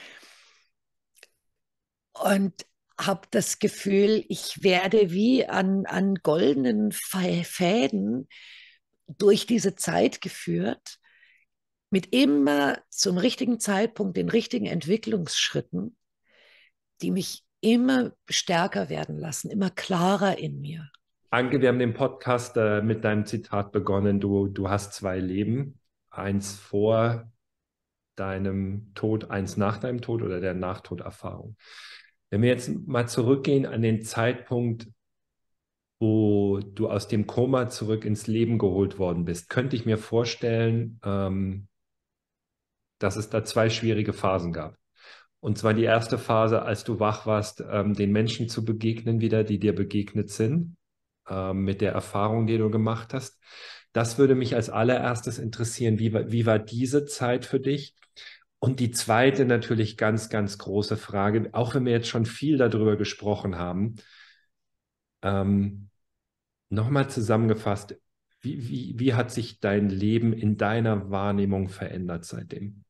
Und habe das Gefühl, ich werde wie an, an goldenen Fäden durch diese Zeit geführt, mit immer zum richtigen Zeitpunkt den richtigen Entwicklungsschritten, die mich immer stärker werden lassen, immer klarer in mir. Anke, wir haben den Podcast äh, mit deinem Zitat begonnen. Du, du hast zwei Leben. Eins vor deinem Tod, eins nach deinem Tod oder der Nachtoderfahrung. Wenn wir jetzt mal zurückgehen an den Zeitpunkt, wo du aus dem Koma zurück ins Leben geholt worden bist, könnte ich mir vorstellen, ähm, dass es da zwei schwierige Phasen gab. Und zwar die erste Phase, als du wach warst, ähm, den Menschen zu begegnen wieder, die dir begegnet sind, ähm, mit der Erfahrung, die du gemacht hast. Das würde mich als allererstes interessieren. Wie, wie war diese Zeit für dich? Und die zweite natürlich ganz, ganz große Frage, auch wenn wir jetzt schon viel darüber gesprochen haben, ähm, nochmal zusammengefasst, wie, wie, wie hat sich dein Leben in deiner Wahrnehmung verändert seitdem?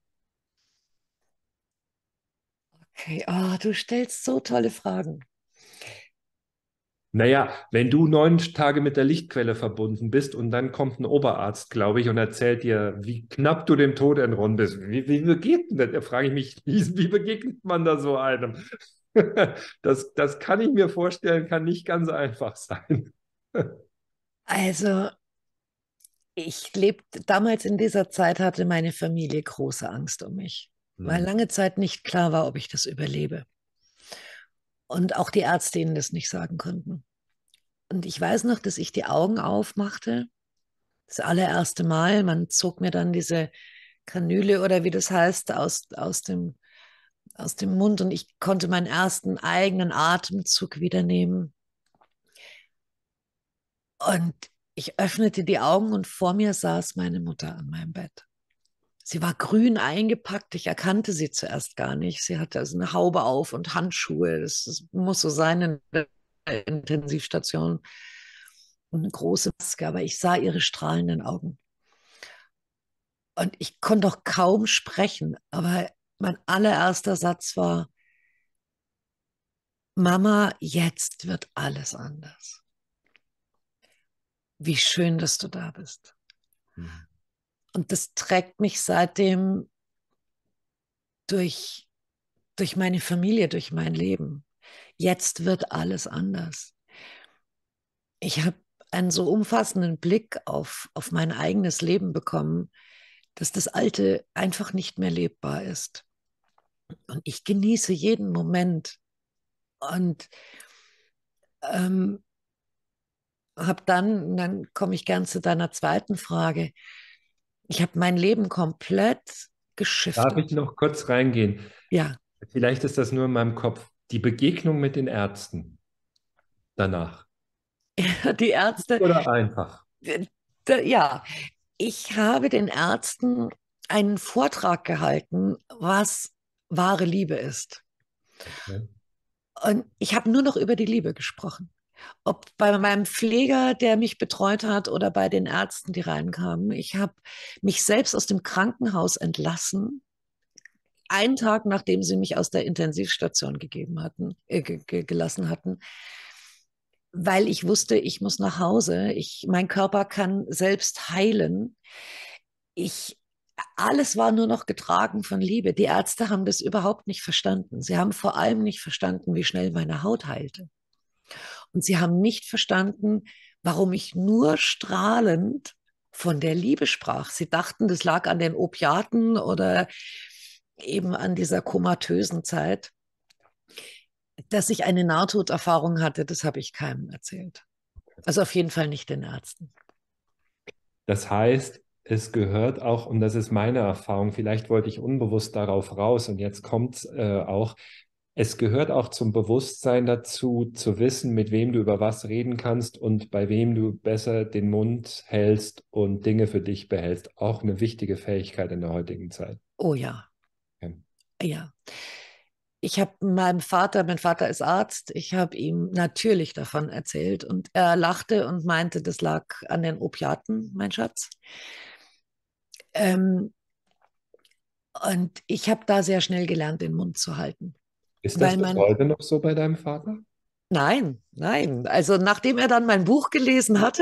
Okay, oh, du stellst so tolle Fragen. Naja, wenn du neun Tage mit der Lichtquelle verbunden bist und dann kommt ein Oberarzt, glaube ich, und erzählt dir, wie knapp du dem Tod entronnen bist. Wie, wie begegnet das? Da frage ich mich, wie, wie begegnet man da so einem? Das, das kann ich mir vorstellen, kann nicht ganz einfach sein. Also, ich lebte damals in dieser Zeit, hatte meine Familie große Angst um mich, weil Hm. lange Zeit nicht klar war, ob ich das überlebe. Und auch die Ärzte ihnen das nicht sagen konnten. Und ich weiß noch, dass ich die Augen aufmachte, das allererste Mal. Man zog mir dann diese Kanüle oder wie das heißt, aus, aus dem, aus dem Mund und ich konnte meinen ersten eigenen Atemzug wieder nehmen. Und ich öffnete die Augen und vor mir saß meine Mutter an meinem Bett. Sie war grün eingepackt. Ich erkannte sie zuerst gar nicht. Sie hatte also eine Haube auf und Handschuhe. Das, das muss so sein in der Intensivstation. Und eine große Maske, aber ich sah ihre strahlenden Augen. Und ich konnte auch kaum sprechen, aber mein allererster Satz war, Mama, jetzt wird alles anders. Wie schön, dass du da bist. Hm. Und das trägt mich seitdem durch, durch meine Familie, durch mein Leben. Jetzt wird alles anders. Ich habe einen so umfassenden Blick auf, auf mein eigenes Leben bekommen, dass das Alte einfach nicht mehr lebbar ist. Und ich genieße jeden Moment und ähm, habe dann, dann komme ich gern zu deiner zweiten Frage, ich habe mein Leben komplett Darf ich geschiftet. noch kurz reingehen? Ja, Vielleicht ist das nur in meinem Kopf. Die Begegnung mit den Ärzten danach. die Ärzte, Oder einfach. ja, ich habe den Ärzten einen Vortrag gehalten, was wahre Liebe ist. Okay. Und ich habe nur noch über die Liebe gesprochen. Ob bei meinem Pfleger, der mich betreut hat, oder bei den Ärzten, die reinkamen. Ich habe mich selbst aus dem Krankenhaus entlassen, einen Tag nachdem sie mich aus der Intensivstation gegeben hatten, äh, ge gelassen hatten, weil ich wusste, ich muss nach Hause. Ich, mein Körper kann selbst heilen. Ich, alles war nur noch getragen von Liebe. Die Ärzte haben das überhaupt nicht verstanden. Sie haben vor allem nicht verstanden, wie schnell meine Haut heilte. Und sie haben nicht verstanden, warum ich nur strahlend von der Liebe sprach. Sie dachten, das lag an den Opiaten oder eben an dieser komatösen Zeit. Dass ich eine Nahtoderfahrung hatte, das habe ich keinem erzählt. Also auf jeden Fall nicht den Ärzten. Das heißt, es gehört auch, und das ist meine Erfahrung, vielleicht wollte ich unbewusst darauf raus und jetzt kommt es äh, auch, es gehört auch zum Bewusstsein dazu, zu wissen, mit wem du über was reden kannst und bei wem du besser den Mund hältst und Dinge für dich behältst. Auch eine wichtige Fähigkeit in der heutigen Zeit. Oh ja, Ja. ja. Ich habe meinem Vater, mein Vater ist Arzt, ich habe ihm natürlich davon erzählt und er lachte und meinte, das lag an den Opiaten, mein Schatz. Ähm, und ich habe da sehr schnell gelernt, den Mund zu halten. Ist das Weil bis man, heute noch so bei deinem Vater? nein, nein, also nachdem er dann mein Buch gelesen hatte,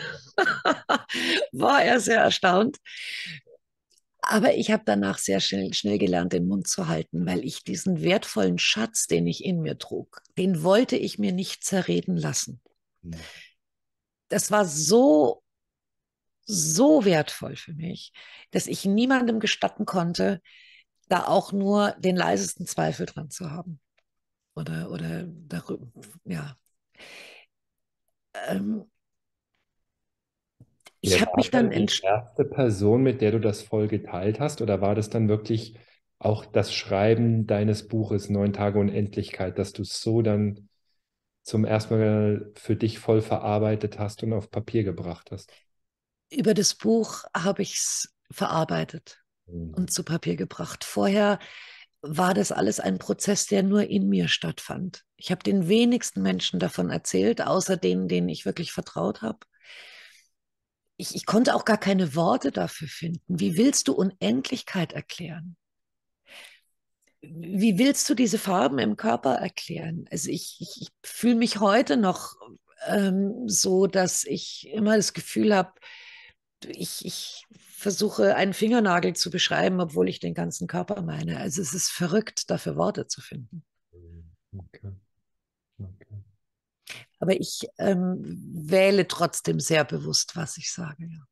war er sehr erstaunt. Aber ich habe danach sehr schnell, schnell gelernt, den Mund zu halten, weil ich diesen wertvollen Schatz, den ich in mir trug, den wollte ich mir nicht zerreden lassen. Hm. Das war so, so wertvoll für mich, dass ich niemandem gestatten konnte, da auch nur den leisesten Zweifel dran zu haben. Oder, oder darüber, ja. Ähm, ich Wer habe war mich dann dann die entschlossen, erste Person, mit der du das voll geteilt hast? Oder war das dann wirklich auch das Schreiben deines Buches Neun Tage Unendlichkeit, dass du es so dann zum ersten Mal für dich voll verarbeitet hast und auf Papier gebracht hast? über das Buch habe ich es verarbeitet Mhm. und zu Papier gebracht. Vorher war das alles ein Prozess, der nur in mir stattfand. Ich habe den wenigsten Menschen davon erzählt, außer denen, denen ich wirklich vertraut habe. Ich, ich konnte auch gar keine Worte dafür finden. Wie willst du Unendlichkeit erklären? Wie willst du diese Farben im Körper erklären? Also ich, ich, ich fühle mich heute noch ähm, so, dass ich immer das Gefühl habe, ich, ich versuche einen Fingernagel zu beschreiben, obwohl ich den ganzen Körper meine. Also es ist verrückt, dafür Worte zu finden. Okay. Okay. Aber ich ähm, wähle trotzdem sehr bewusst, was ich sage. Ja.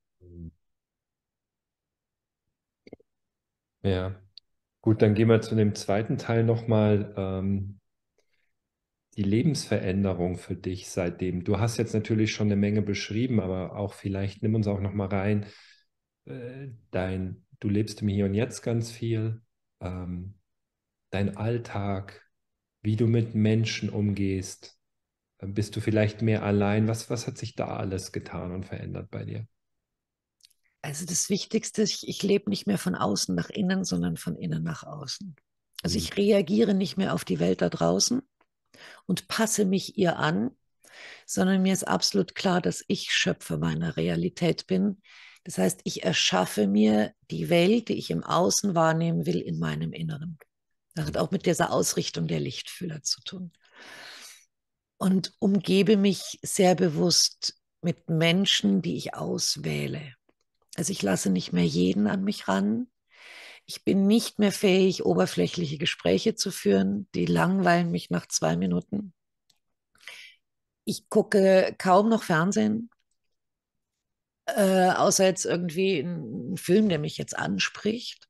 Ja, gut, dann gehen wir zu dem zweiten Teil nochmal. Ähm, die Lebensveränderung für dich seitdem. Du hast jetzt natürlich schon eine Menge beschrieben, aber auch vielleicht nimm uns auch nochmal rein. Äh, dein, du lebst im Hier und Jetzt ganz viel. Ähm, dein Alltag, wie du mit Menschen umgehst. Äh, Bist du vielleicht mehr allein? Was, was hat sich da alles getan und verändert bei dir? Also das Wichtigste, ich, ich lebe nicht mehr von außen nach innen, sondern von innen nach außen. Also Hm. ich reagiere nicht mehr auf die Welt da draußen und passe mich ihr an, sondern mir ist absolut klar, dass ich Schöpfer meiner Realität bin. Das heißt, ich erschaffe mir die Welt, die ich im Außen wahrnehmen will, in meinem Inneren. Das hat auch mit dieser Ausrichtung der Lichtfühler zu tun. Und umgebe mich sehr bewusst mit Menschen, die ich auswähle. Also ich lasse nicht mehr jeden an mich ran. Ich bin nicht mehr fähig, oberflächliche Gespräche zu führen. Die langweilen mich nach zwei Minuten. Ich gucke kaum noch Fernsehen, äh, außer jetzt irgendwie ein Film, der mich jetzt anspricht.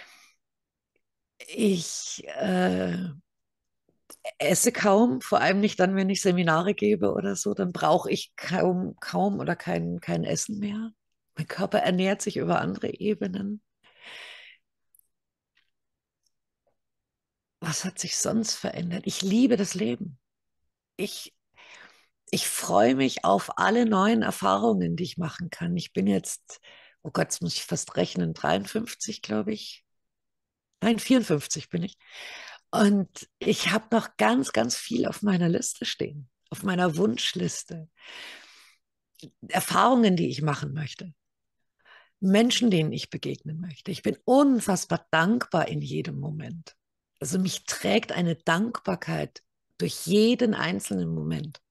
Ich äh, esse kaum, vor allem nicht dann, wenn ich Seminare gebe oder so, dann brauche ich kaum, kaum oder kein, kein Essen mehr. Mein Körper ernährt sich über andere Ebenen. Was hat sich sonst verändert? Ich liebe das Leben. Ich, ich freue mich auf alle neuen Erfahrungen, die ich machen kann. Ich bin jetzt, oh Gott, jetzt muss ich fast rechnen, dreiundfünfzig, glaube ich. Nein, vierundfünfzig bin ich. Und ich habe noch ganz, ganz viel auf meiner Liste stehen, auf meiner Wunschliste. Erfahrungen, die ich machen möchte, Menschen, denen ich begegnen möchte. Ich bin unfassbar dankbar in jedem Moment. Also mich trägt eine Dankbarkeit durch jeden einzelnen Moment.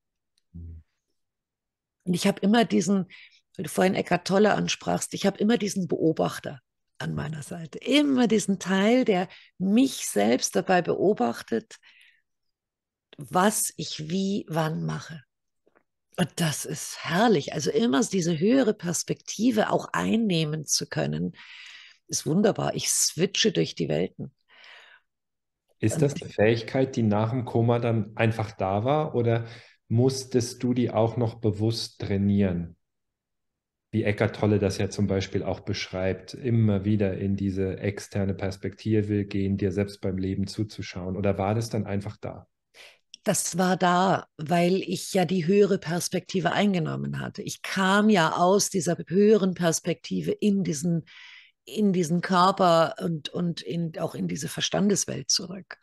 Und ich habe immer diesen, weil du vorhin Eckhart Tolle ansprachst, ich habe immer diesen Beobachter an meiner Seite. Immer diesen Teil, der mich selbst dabei beobachtet, was ich wie wann mache. Und das ist herrlich. Also immer diese höhere Perspektive auch einnehmen zu können, ist wunderbar. Ich switche durch die Welten. Ist das Und eine Fähigkeit, die nach dem Koma dann einfach da war oder musstest du die auch noch bewusst trainieren? Wie Eckhart Tolle das ja zum Beispiel auch beschreibt, immer wieder in diese externe Perspektive gehen, dir selbst beim Leben zuzuschauen. Oder war das dann einfach da? das war da, weil ich ja die höhere Perspektive eingenommen hatte. Ich kam ja aus dieser höheren Perspektive in diesen, in diesen Körper und, und in, auch in diese Verstandeswelt zurück.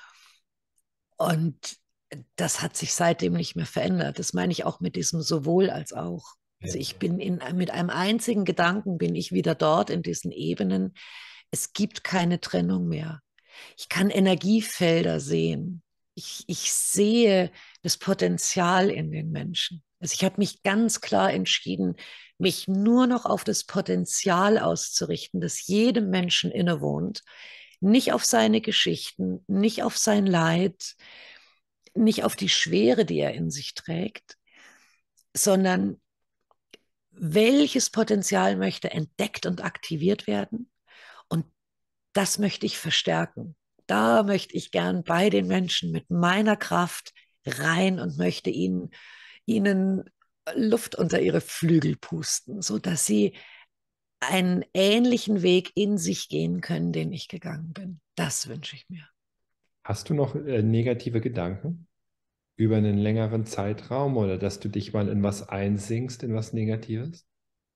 Und das hat sich seitdem nicht mehr verändert. Das meine ich auch mit diesem sowohl als auch. Also Ja. ich bin in, mit einem einzigen Gedanken bin ich wieder dort in diesen Ebenen. Es gibt keine Trennung mehr. Ich kann Energiefelder sehen. Ich, ich sehe das Potenzial in den Menschen. Also ich habe mich ganz klar entschieden, mich nur noch auf das Potenzial auszurichten, das jedem Menschen innewohnt, nicht auf seine Geschichten, nicht auf sein Leid, nicht auf die Schwere, die er in sich trägt, sondern welches Potenzial möchte entdeckt und aktiviert werden. Und das möchte ich verstärken. Da möchte ich gern bei den Menschen mit meiner Kraft rein und möchte ihnen, ihnen Luft unter ihre Flügel pusten, sodass sie einen ähnlichen Weg in sich gehen können, den ich gegangen bin. Das wünsche ich mir. Hast du noch äh, negative Gedanken über einen längeren Zeitraum oder dass du dich mal in was einsinkst, in was Negatives?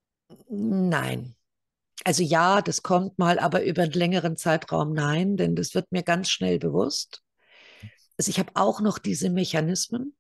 Nein. Also ja, das kommt mal, aber über einen längeren Zeitraum nein, denn das wird mir ganz schnell bewusst. Also ich habe auch noch diese Mechanismen,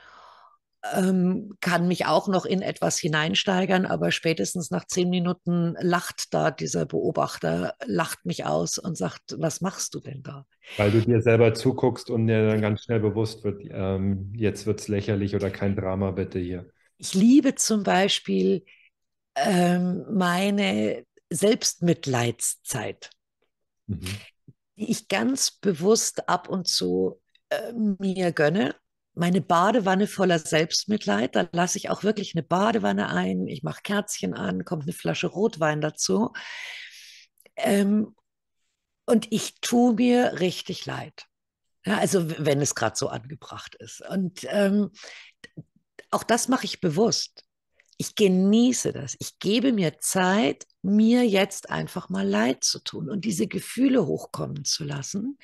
ähm, kann mich auch noch in etwas hineinsteigern, aber spätestens nach zehn Minuten lacht da dieser Beobachter, lacht mich aus und sagt, was machst du denn da? Weil du dir selber zuguckst und dir dann ganz schnell bewusst wird, ähm, jetzt wird es lächerlich oder kein Drama bitte hier. Ich liebe zum Beispiel ähm, meine Selbstmitleidszeit, Mhm. die ich ganz bewusst ab und zu äh, mir gönne. Meine Badewanne voller Selbstmitleid, da lasse ich auch wirklich eine Badewanne ein, ich mache Kerzchen an, kommt eine Flasche Rotwein dazu. Ähm, und ich tue mir richtig leid. Ja, also wenn es gerade so angebracht ist. Und ähm, auch das mache ich bewusst. Ich genieße das. Ich gebe mir Zeit, mir jetzt einfach mal leid zu tun und diese Gefühle hochkommen zu lassen.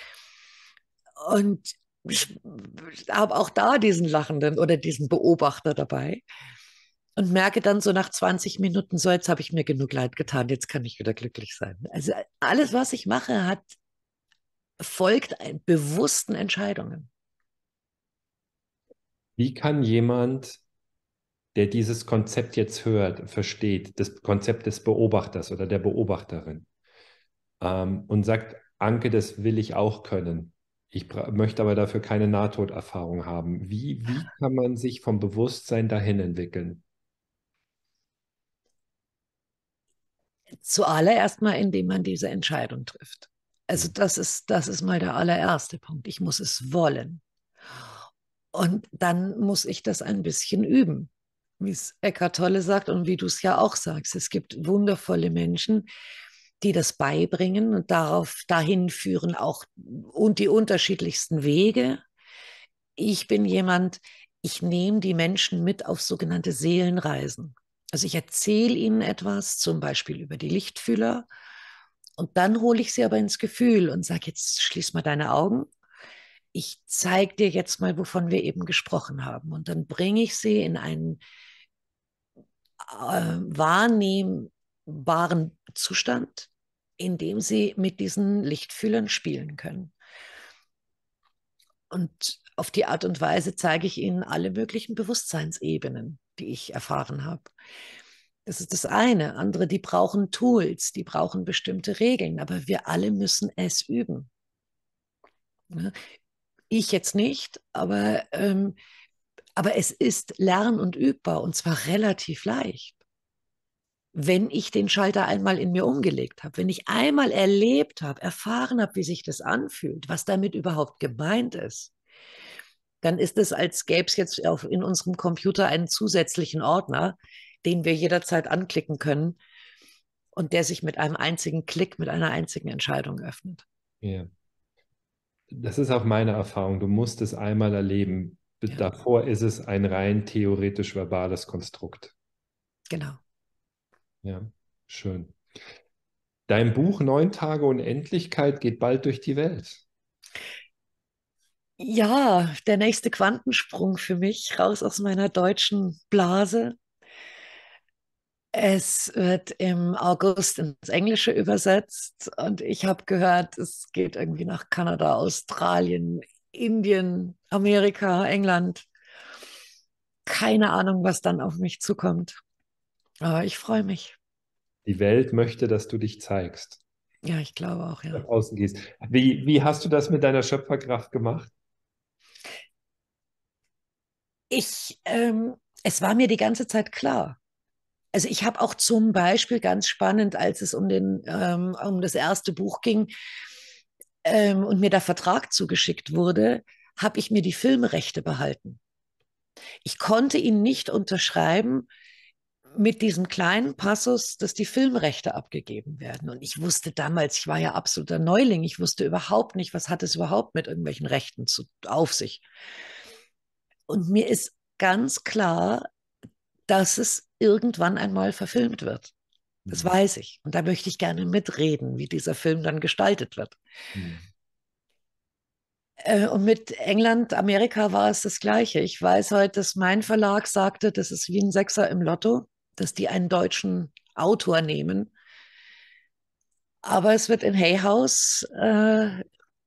Und ich habe auch da diesen Lachenden oder diesen Beobachter dabei und merke dann so nach zwanzig Minuten, so jetzt habe ich mir genug Leid getan, jetzt kann ich wieder glücklich sein. Also alles, was ich mache, hat folgt bewussten Entscheidungen. Wie kann jemand, der dieses Konzept jetzt hört, versteht, das Konzept des Beobachters oder der Beobachterin, ähm, und sagt, Anke, das will ich auch können. Ich bra- möchte aber dafür keine Nahtoderfahrung haben. Wie, wie kann man sich vom Bewusstsein dahin entwickeln? Zuallererst mal, indem man diese Entscheidung trifft. Also Hm. das ist, das ist mal der allererste Punkt. Ich muss es wollen. Und dann muss ich das ein bisschen üben, wie es Eckhart Tolle sagt und wie du es ja auch sagst. Es gibt wundervolle Menschen, die das beibringen und darauf dahin führen auch und die unterschiedlichsten Wege. Ich bin jemand, ich nehme die Menschen mit auf sogenannte Seelenreisen. Also ich erzähle ihnen etwas, zum Beispiel über die Lichtfühler, und dann hole ich sie aber ins Gefühl und sage, jetzt schließ mal deine Augen. Ich zeige dir jetzt mal, wovon wir eben gesprochen haben. Und dann bringe ich sie in einen äh, wahrnehmbaren Zustand, in dem sie mit diesen Lichtfühlern spielen können. Und auf die Art und Weise zeige ich ihnen alle möglichen Bewusstseinsebenen, die ich erfahren habe. Das ist das eine. Andere, die brauchen Tools, die brauchen bestimmte Regeln, aber wir alle müssen es üben. Ne? Ich jetzt nicht, aber, ähm, aber es ist lern- und übbar und zwar relativ leicht. Wenn ich den Schalter einmal in mir umgelegt habe, wenn ich einmal erlebt habe, erfahren habe, wie sich das anfühlt, was damit überhaupt gemeint ist, dann ist es, als gäbe es jetzt auf, in unserem Computer einen zusätzlichen Ordner, den wir jederzeit anklicken können und der sich mit einem einzigen Klick, mit einer einzigen Entscheidung öffnet. Ja. Das ist auch meine Erfahrung. Du musst es einmal erleben. Ja, Davor ist es ein rein theoretisch-verbales Konstrukt. genau. Ja, schön. Dein Buch Neun Tage Unendlichkeit geht bald durch die Welt. Ja, der nächste Quantensprung für mich, raus aus meiner deutschen Blase. Es wird im August ins Englische übersetzt und ich habe gehört, es geht irgendwie nach Kanada, Australien, Indien, Amerika, England. Keine Ahnung, was dann auf mich zukommt. Aber ich freue mich. Die Welt möchte, dass du dich zeigst, Ja, ich glaube auch, nach ja. außen gehst. Wie, wie hast du das mit deiner Schöpferkraft gemacht? Ich, ähm, es war mir die ganze Zeit klar. Also ich habe auch zum Beispiel ganz spannend, als es um, den, ähm, um das erste Buch ging ähm, und mir der Vertrag zugeschickt wurde, habe ich mir die Filmrechte behalten. Ich konnte ihn nicht unterschreiben mit diesem kleinen Passus, dass die Filmrechte abgegeben werden. Und ich wusste damals, ich war ja absoluter Neuling, ich wusste überhaupt nicht, was hat es überhaupt mit irgendwelchen Rechten zu, auf sich. Und mir ist ganz klar, dass es irgendwann einmal verfilmt wird. Das Hm. weiß ich. Und da möchte ich gerne mitreden, wie dieser Film dann gestaltet wird. Hm. Äh, Und mit England, Amerika war es das Gleiche. Ich weiß heute, dass mein Verlag sagte, das ist wie ein Sechser im Lotto, dass die einen deutschen Autor nehmen. Aber es wird in Hay House äh,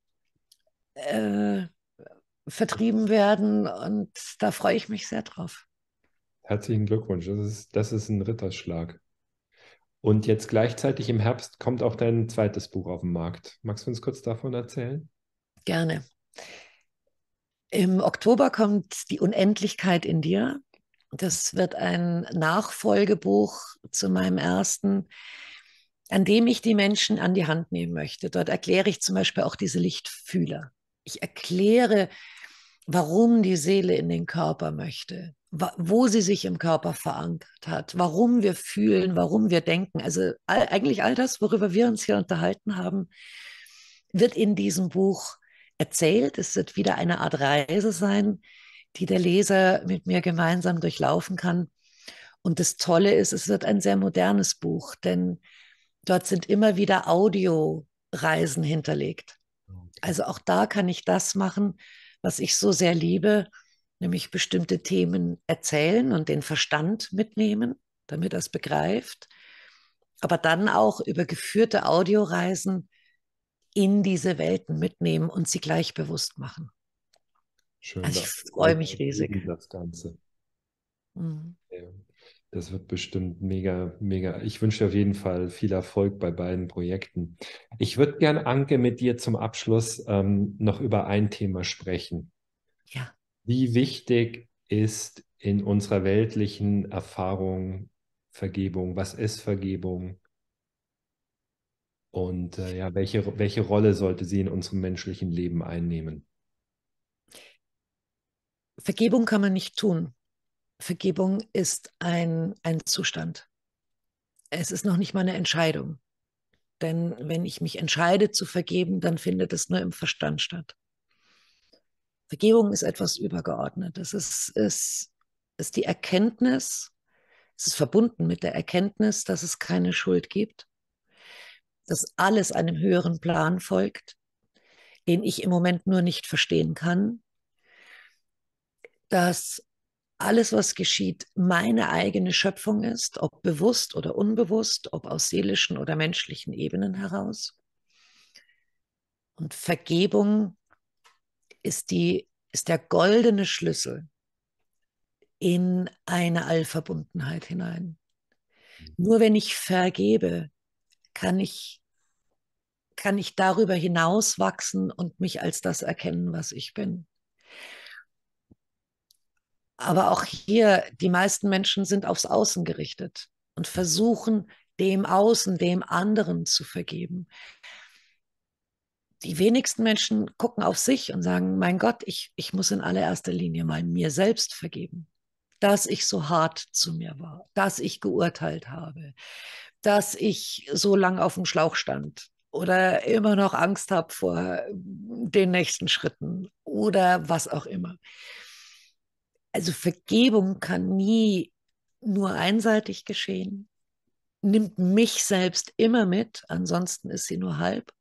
äh, vertrieben werden und da freue ich mich sehr drauf. Herzlichen Glückwunsch. Das ist, das ist ein Ritterschlag. Und jetzt gleichzeitig im Herbst kommt auch dein zweites Buch auf den Markt. Magst du uns kurz davon erzählen? Gerne. Im Oktober kommt Die Unendlichkeit in dir. Das wird ein Nachfolgebuch zu meinem ersten, an dem ich die Menschen an die Hand nehmen möchte. Dort erkläre ich zum Beispiel auch diese Lichtfühler. Ich erkläre, warum die Seele in den Körper möchte, wo sie sich im Körper verankert hat, warum wir fühlen, warum wir denken. Also all, eigentlich all das, worüber wir uns hier unterhalten haben, wird in diesem Buch erzählt. Es wird wieder eine Art Reise sein, die der Leser mit mir gemeinsam durchlaufen kann. Und das Tolle ist, es wird ein sehr modernes Buch, denn dort sind immer wieder Audioreisen hinterlegt. Okay. Also auch da kann ich das machen, was ich so sehr liebe, nämlich bestimmte Themen erzählen und den Verstand mitnehmen, damit er es begreift, aber dann auch über geführte Audioreisen in diese Welten mitnehmen und sie gleich bewusst machen. Schön, Also da ich freue mich riesig. leben das Ganze. Mhm. Ja, das wird bestimmt mega, mega. Ich wünsche dir auf jeden Fall viel Erfolg bei beiden Projekten. Ich würde gern, Anke, mit dir zum Abschluss ähm, noch über ein Thema sprechen. Ja. Wie wichtig ist in unserer weltlichen Erfahrung Vergebung? Was ist Vergebung? Und äh, ja, welche, welche Rolle sollte sie in unserem menschlichen Leben einnehmen? Vergebung kann man nicht tun. Vergebung ist ein, ein Zustand. Es ist noch nicht mal eine Entscheidung. Denn wenn ich mich entscheide zu vergeben, dann findet es nur im Verstand statt. Vergebung ist etwas Übergeordnetes. Es ist, ist die Erkenntnis, es ist verbunden mit der Erkenntnis, dass es keine Schuld gibt, dass alles einem höheren Plan folgt, den ich im Moment nur nicht verstehen kann, dass alles, was geschieht, meine eigene Schöpfung ist, ob bewusst oder unbewusst, ob aus seelischen oder menschlichen Ebenen heraus. Und Vergebung ist, die, ist der goldene Schlüssel in eine Allverbundenheit hinein. Nur wenn ich vergebe, kann ich, kann ich darüber hinaus wachsen und mich als das erkennen, was ich bin. Aber auch hier, die meisten Menschen sind aufs Außen gerichtet und versuchen, dem Außen, dem anderen zu vergeben. Die wenigsten Menschen gucken auf sich und sagen, mein Gott, ich, ich muss in allererster Linie mal mir selbst vergeben, dass ich so hart zu mir war, dass ich geurteilt habe, dass ich so lange auf dem Schlauch stand oder immer noch Angst habe vor den nächsten Schritten oder was auch immer. Also Vergebung kann nie nur einseitig geschehen, nimmt mich selbst immer mit, ansonsten ist sie nur halb.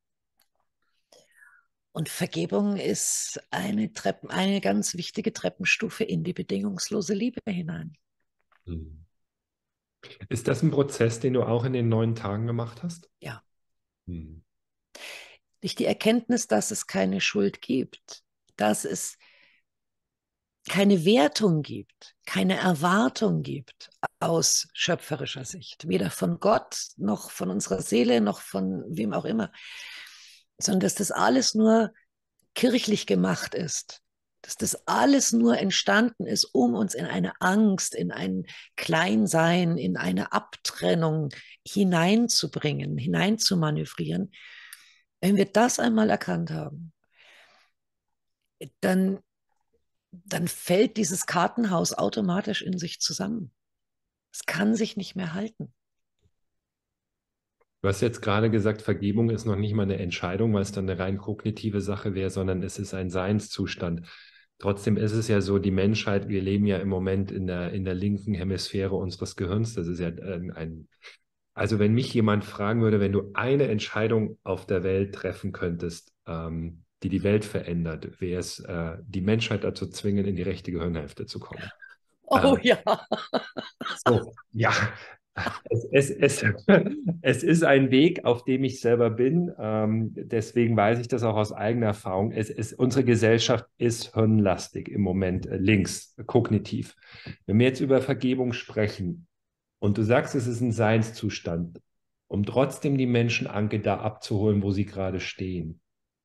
Und Vergebung ist eine, Treppen, eine ganz wichtige Treppenstufe in die bedingungslose Liebe hinein. Hm. Ist das ein Prozess, den du auch in den neun Tagen gemacht hast? Ja. Hm. Durch die Erkenntnis, dass es keine Schuld gibt, dass es keine Wertung gibt, keine Erwartung gibt aus schöpferischer Sicht, weder von Gott noch von unserer Seele noch von wem auch immer, sondern dass das alles nur kirchlich gemacht ist, dass das alles nur entstanden ist, um uns in eine Angst, in ein Kleinsein, in eine Abtrennung hineinzubringen, hineinzumanövrieren. Wenn wir das einmal erkannt haben, dann, dann fällt dieses Kartenhaus automatisch in sich zusammen. Es kann sich nicht mehr halten. Du hast jetzt gerade gesagt, Vergebung ist noch nicht mal eine Entscheidung, weil es dann eine rein kognitive Sache wäre, sondern es ist ein Seinszustand. Trotzdem ist es ja so, die Menschheit, wir leben ja im Moment in der, in der linken Hemisphäre unseres Gehirns. Das ist ja ein, ein, also wenn mich jemand fragen würde, wenn du eine Entscheidung auf der Welt treffen könntest, ähm, die die Welt verändert, wäre es, äh, die Menschheit dazu zwingen, in die rechte Gehirnhälfte zu kommen. Oh Ähm, ja. so, ja, es, es, es, es ist ein Weg, auf dem ich selber bin. Ähm, deswegen weiß ich das auch aus eigener Erfahrung. Es, es, unsere Gesellschaft ist hirnlastig im Moment, äh, links, kognitiv. Wenn wir jetzt über Vergebung sprechen und du sagst, es ist ein Seinszustand, um trotzdem die Menschen, Anke, da abzuholen, wo sie gerade stehen.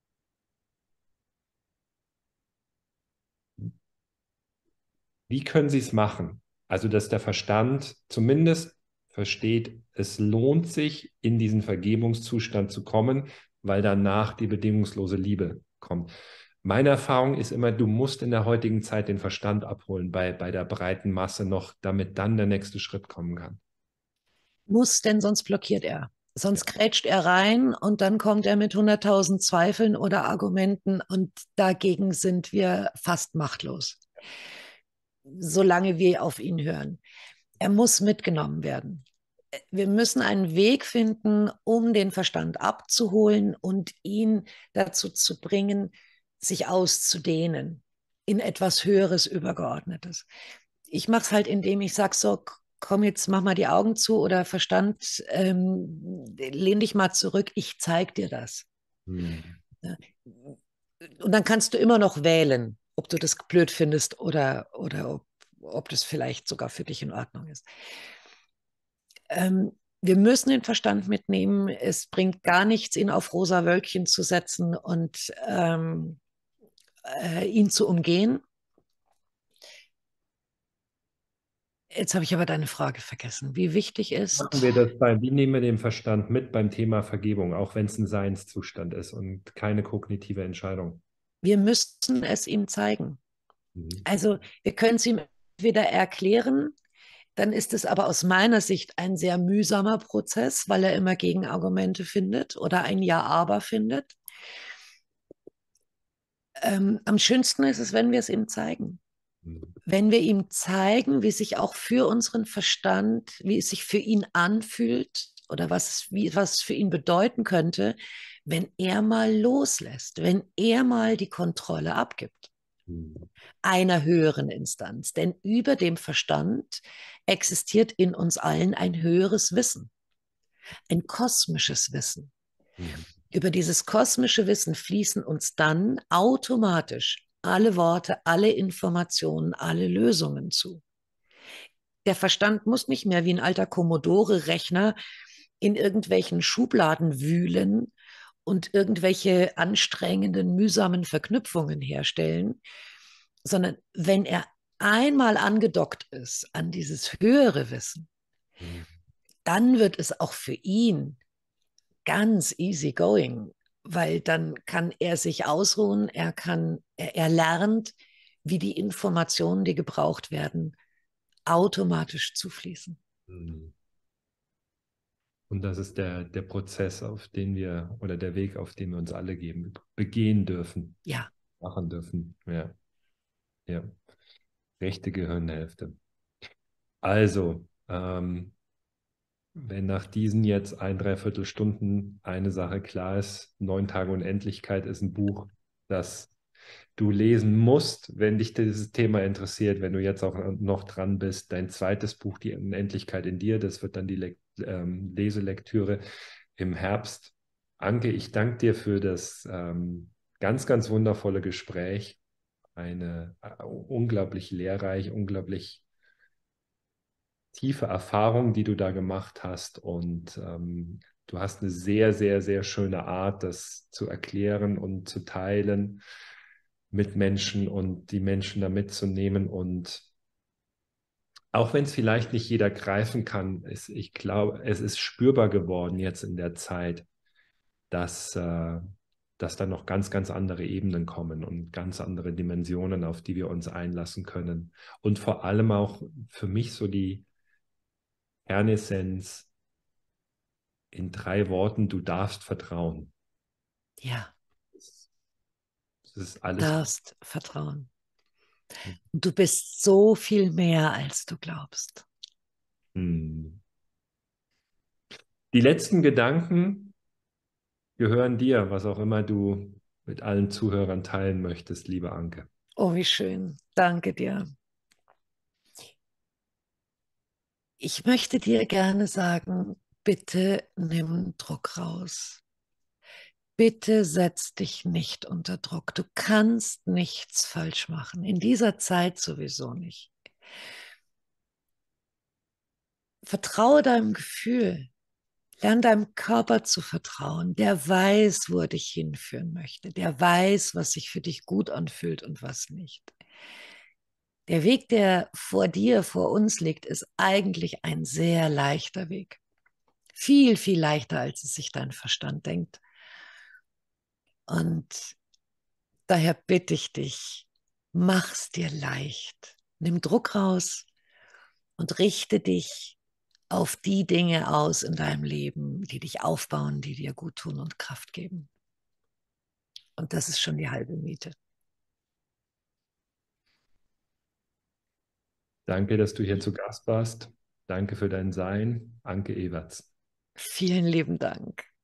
Wie können sie es machen? Also, dass der Verstand zumindest versteht, es lohnt sich, in diesen Vergebungszustand zu kommen, weil danach die bedingungslose Liebe kommt. Meine Erfahrung ist immer, du musst in der heutigen Zeit den Verstand abholen, bei, bei der breiten Masse noch, damit dann der nächste Schritt kommen kann. Muss, denn sonst blockiert er. Ja. Sonst grätscht er rein und dann kommt er mit hunderttausend Zweifeln oder Argumenten und dagegen sind wir fast machtlos, solange wir auf ihn hören. Er muss mitgenommen werden. Wir müssen einen Weg finden, um den Verstand abzuholen und ihn dazu zu bringen, sich auszudehnen in etwas Höheres, Übergeordnetes. Ich mache es halt, indem ich sage, so, komm jetzt, mach mal die Augen zu oder Verstand, ähm, lehn dich mal zurück, ich zeig dir das. Hm. Und dann kannst du immer noch wählen, ob du das blöd findest oder, oder ob, ob das vielleicht sogar für dich in Ordnung ist. Ähm, wir müssen den Verstand mitnehmen. Es bringt gar nichts, ihn auf rosa Wölkchen zu setzen und ähm, äh, ihn zu umgehen. Jetzt habe ich aber deine Frage vergessen. Wie wichtig Machen ist, wir das bei, wie nehmen wir den Verstand mit beim Thema Vergebung, auch wenn es ein Seinszustand ist und keine kognitive Entscheidung? wir müssen es ihm zeigen. Mhm. Also wir können es ihm entweder erklären, dann ist es aber aus meiner Sicht ein sehr mühsamer Prozess, weil er immer Gegenargumente findet oder ein Ja-Aber findet. Ähm, am schönsten ist es, wenn wir es ihm zeigen. Mhm. Wenn wir ihm zeigen, wie sich auch für unseren Verstand, wie es sich für ihn anfühlt oder was, wie, was es für ihn bedeuten könnte, wenn er mal loslässt, wenn er mal die Kontrolle abgibt Mhm. einer höheren Instanz. Denn über dem Verstand existiert in uns allen ein höheres Wissen, ein kosmisches Wissen. Mhm. Über dieses kosmische Wissen fließen uns dann automatisch alle Worte, alle Informationen, alle Lösungen zu. Der Verstand muss nicht mehr wie ein alter Commodore-Rechner in irgendwelchen Schubladen wühlen und irgendwelche anstrengenden, mühsamen Verknüpfungen herstellen, sondern wenn er einmal angedockt ist an dieses höhere Wissen, Mhm. dann wird es auch für ihn ganz easy going, weil dann kann er sich ausruhen, er kann, er, er lernt, wie die Informationen, die gebraucht werden, automatisch zufließen. Mhm. Und das ist der, der Prozess, auf den wir, oder der Weg, auf den wir uns alle geben, begehen dürfen, Ja, machen dürfen. Ja, ja. Rechte Gehirnhälfte. Also, ähm, wenn nach diesen jetzt ein, dreiviertel Stunden eine Sache klar ist, Neun Tage Unendlichkeit ist ein Buch, das du lesen musst, wenn dich dieses Thema interessiert, wenn du jetzt auch noch dran bist. Dein zweites Buch, Die Unendlichkeit in dir, das wird dann die Le ähm, Leselektüre im Herbst. Anke, ich danke dir für das ähm, ganz, ganz wundervolle Gespräch. Eine äh, unglaublich lehrreich, unglaublich tiefe Erfahrung, die du da gemacht hast. Und ähm, du hast eine sehr, sehr, sehr schöne Art, das zu erklären und zu teilen mit Menschen und die Menschen da mitzunehmen. Und auch wenn es vielleicht nicht jeder greifen kann, ist, ich glaube, es ist spürbar geworden jetzt in der Zeit, dass, äh, dass da noch ganz, ganz andere Ebenen kommen und ganz andere Dimensionen, auf die wir uns einlassen können. Und vor allem auch für mich so die Kernessenz in drei Worten: Du darfst vertrauen. ja, Es ist alles. darfst vertrauen. Du bist so viel mehr, als du glaubst. Hm. Die letzten Gedanken gehören dir, was auch immer du mit allen Zuhörern teilen möchtest, liebe Anke. Oh, wie schön. Danke dir. Ich möchte dir gerne sagen, bitte nimm Druck raus. Bitte setz dich nicht unter Druck. Du kannst nichts falsch machen. In dieser Zeit sowieso nicht. Vertraue deinem Gefühl. Lern deinem Körper zu vertrauen. Der weiß, wo er dich hinführen möchte. Der weiß, was sich für dich gut anfühlt und was nicht. Der Weg, der vor dir, vor uns liegt, ist eigentlich ein sehr leichter Weg. Viel, viel leichter, als es sich dein Verstand denkt. Und daher bitte ich dich, mach's dir leicht. Nimm Druck raus und richte dich auf die Dinge aus in deinem Leben, die dich aufbauen, die dir gut tun und Kraft geben. Und das ist schon die halbe Miete. Danke, dass du hier zu Gast warst. Danke für dein Sein. Anke Ewerts. Vielen lieben Dank.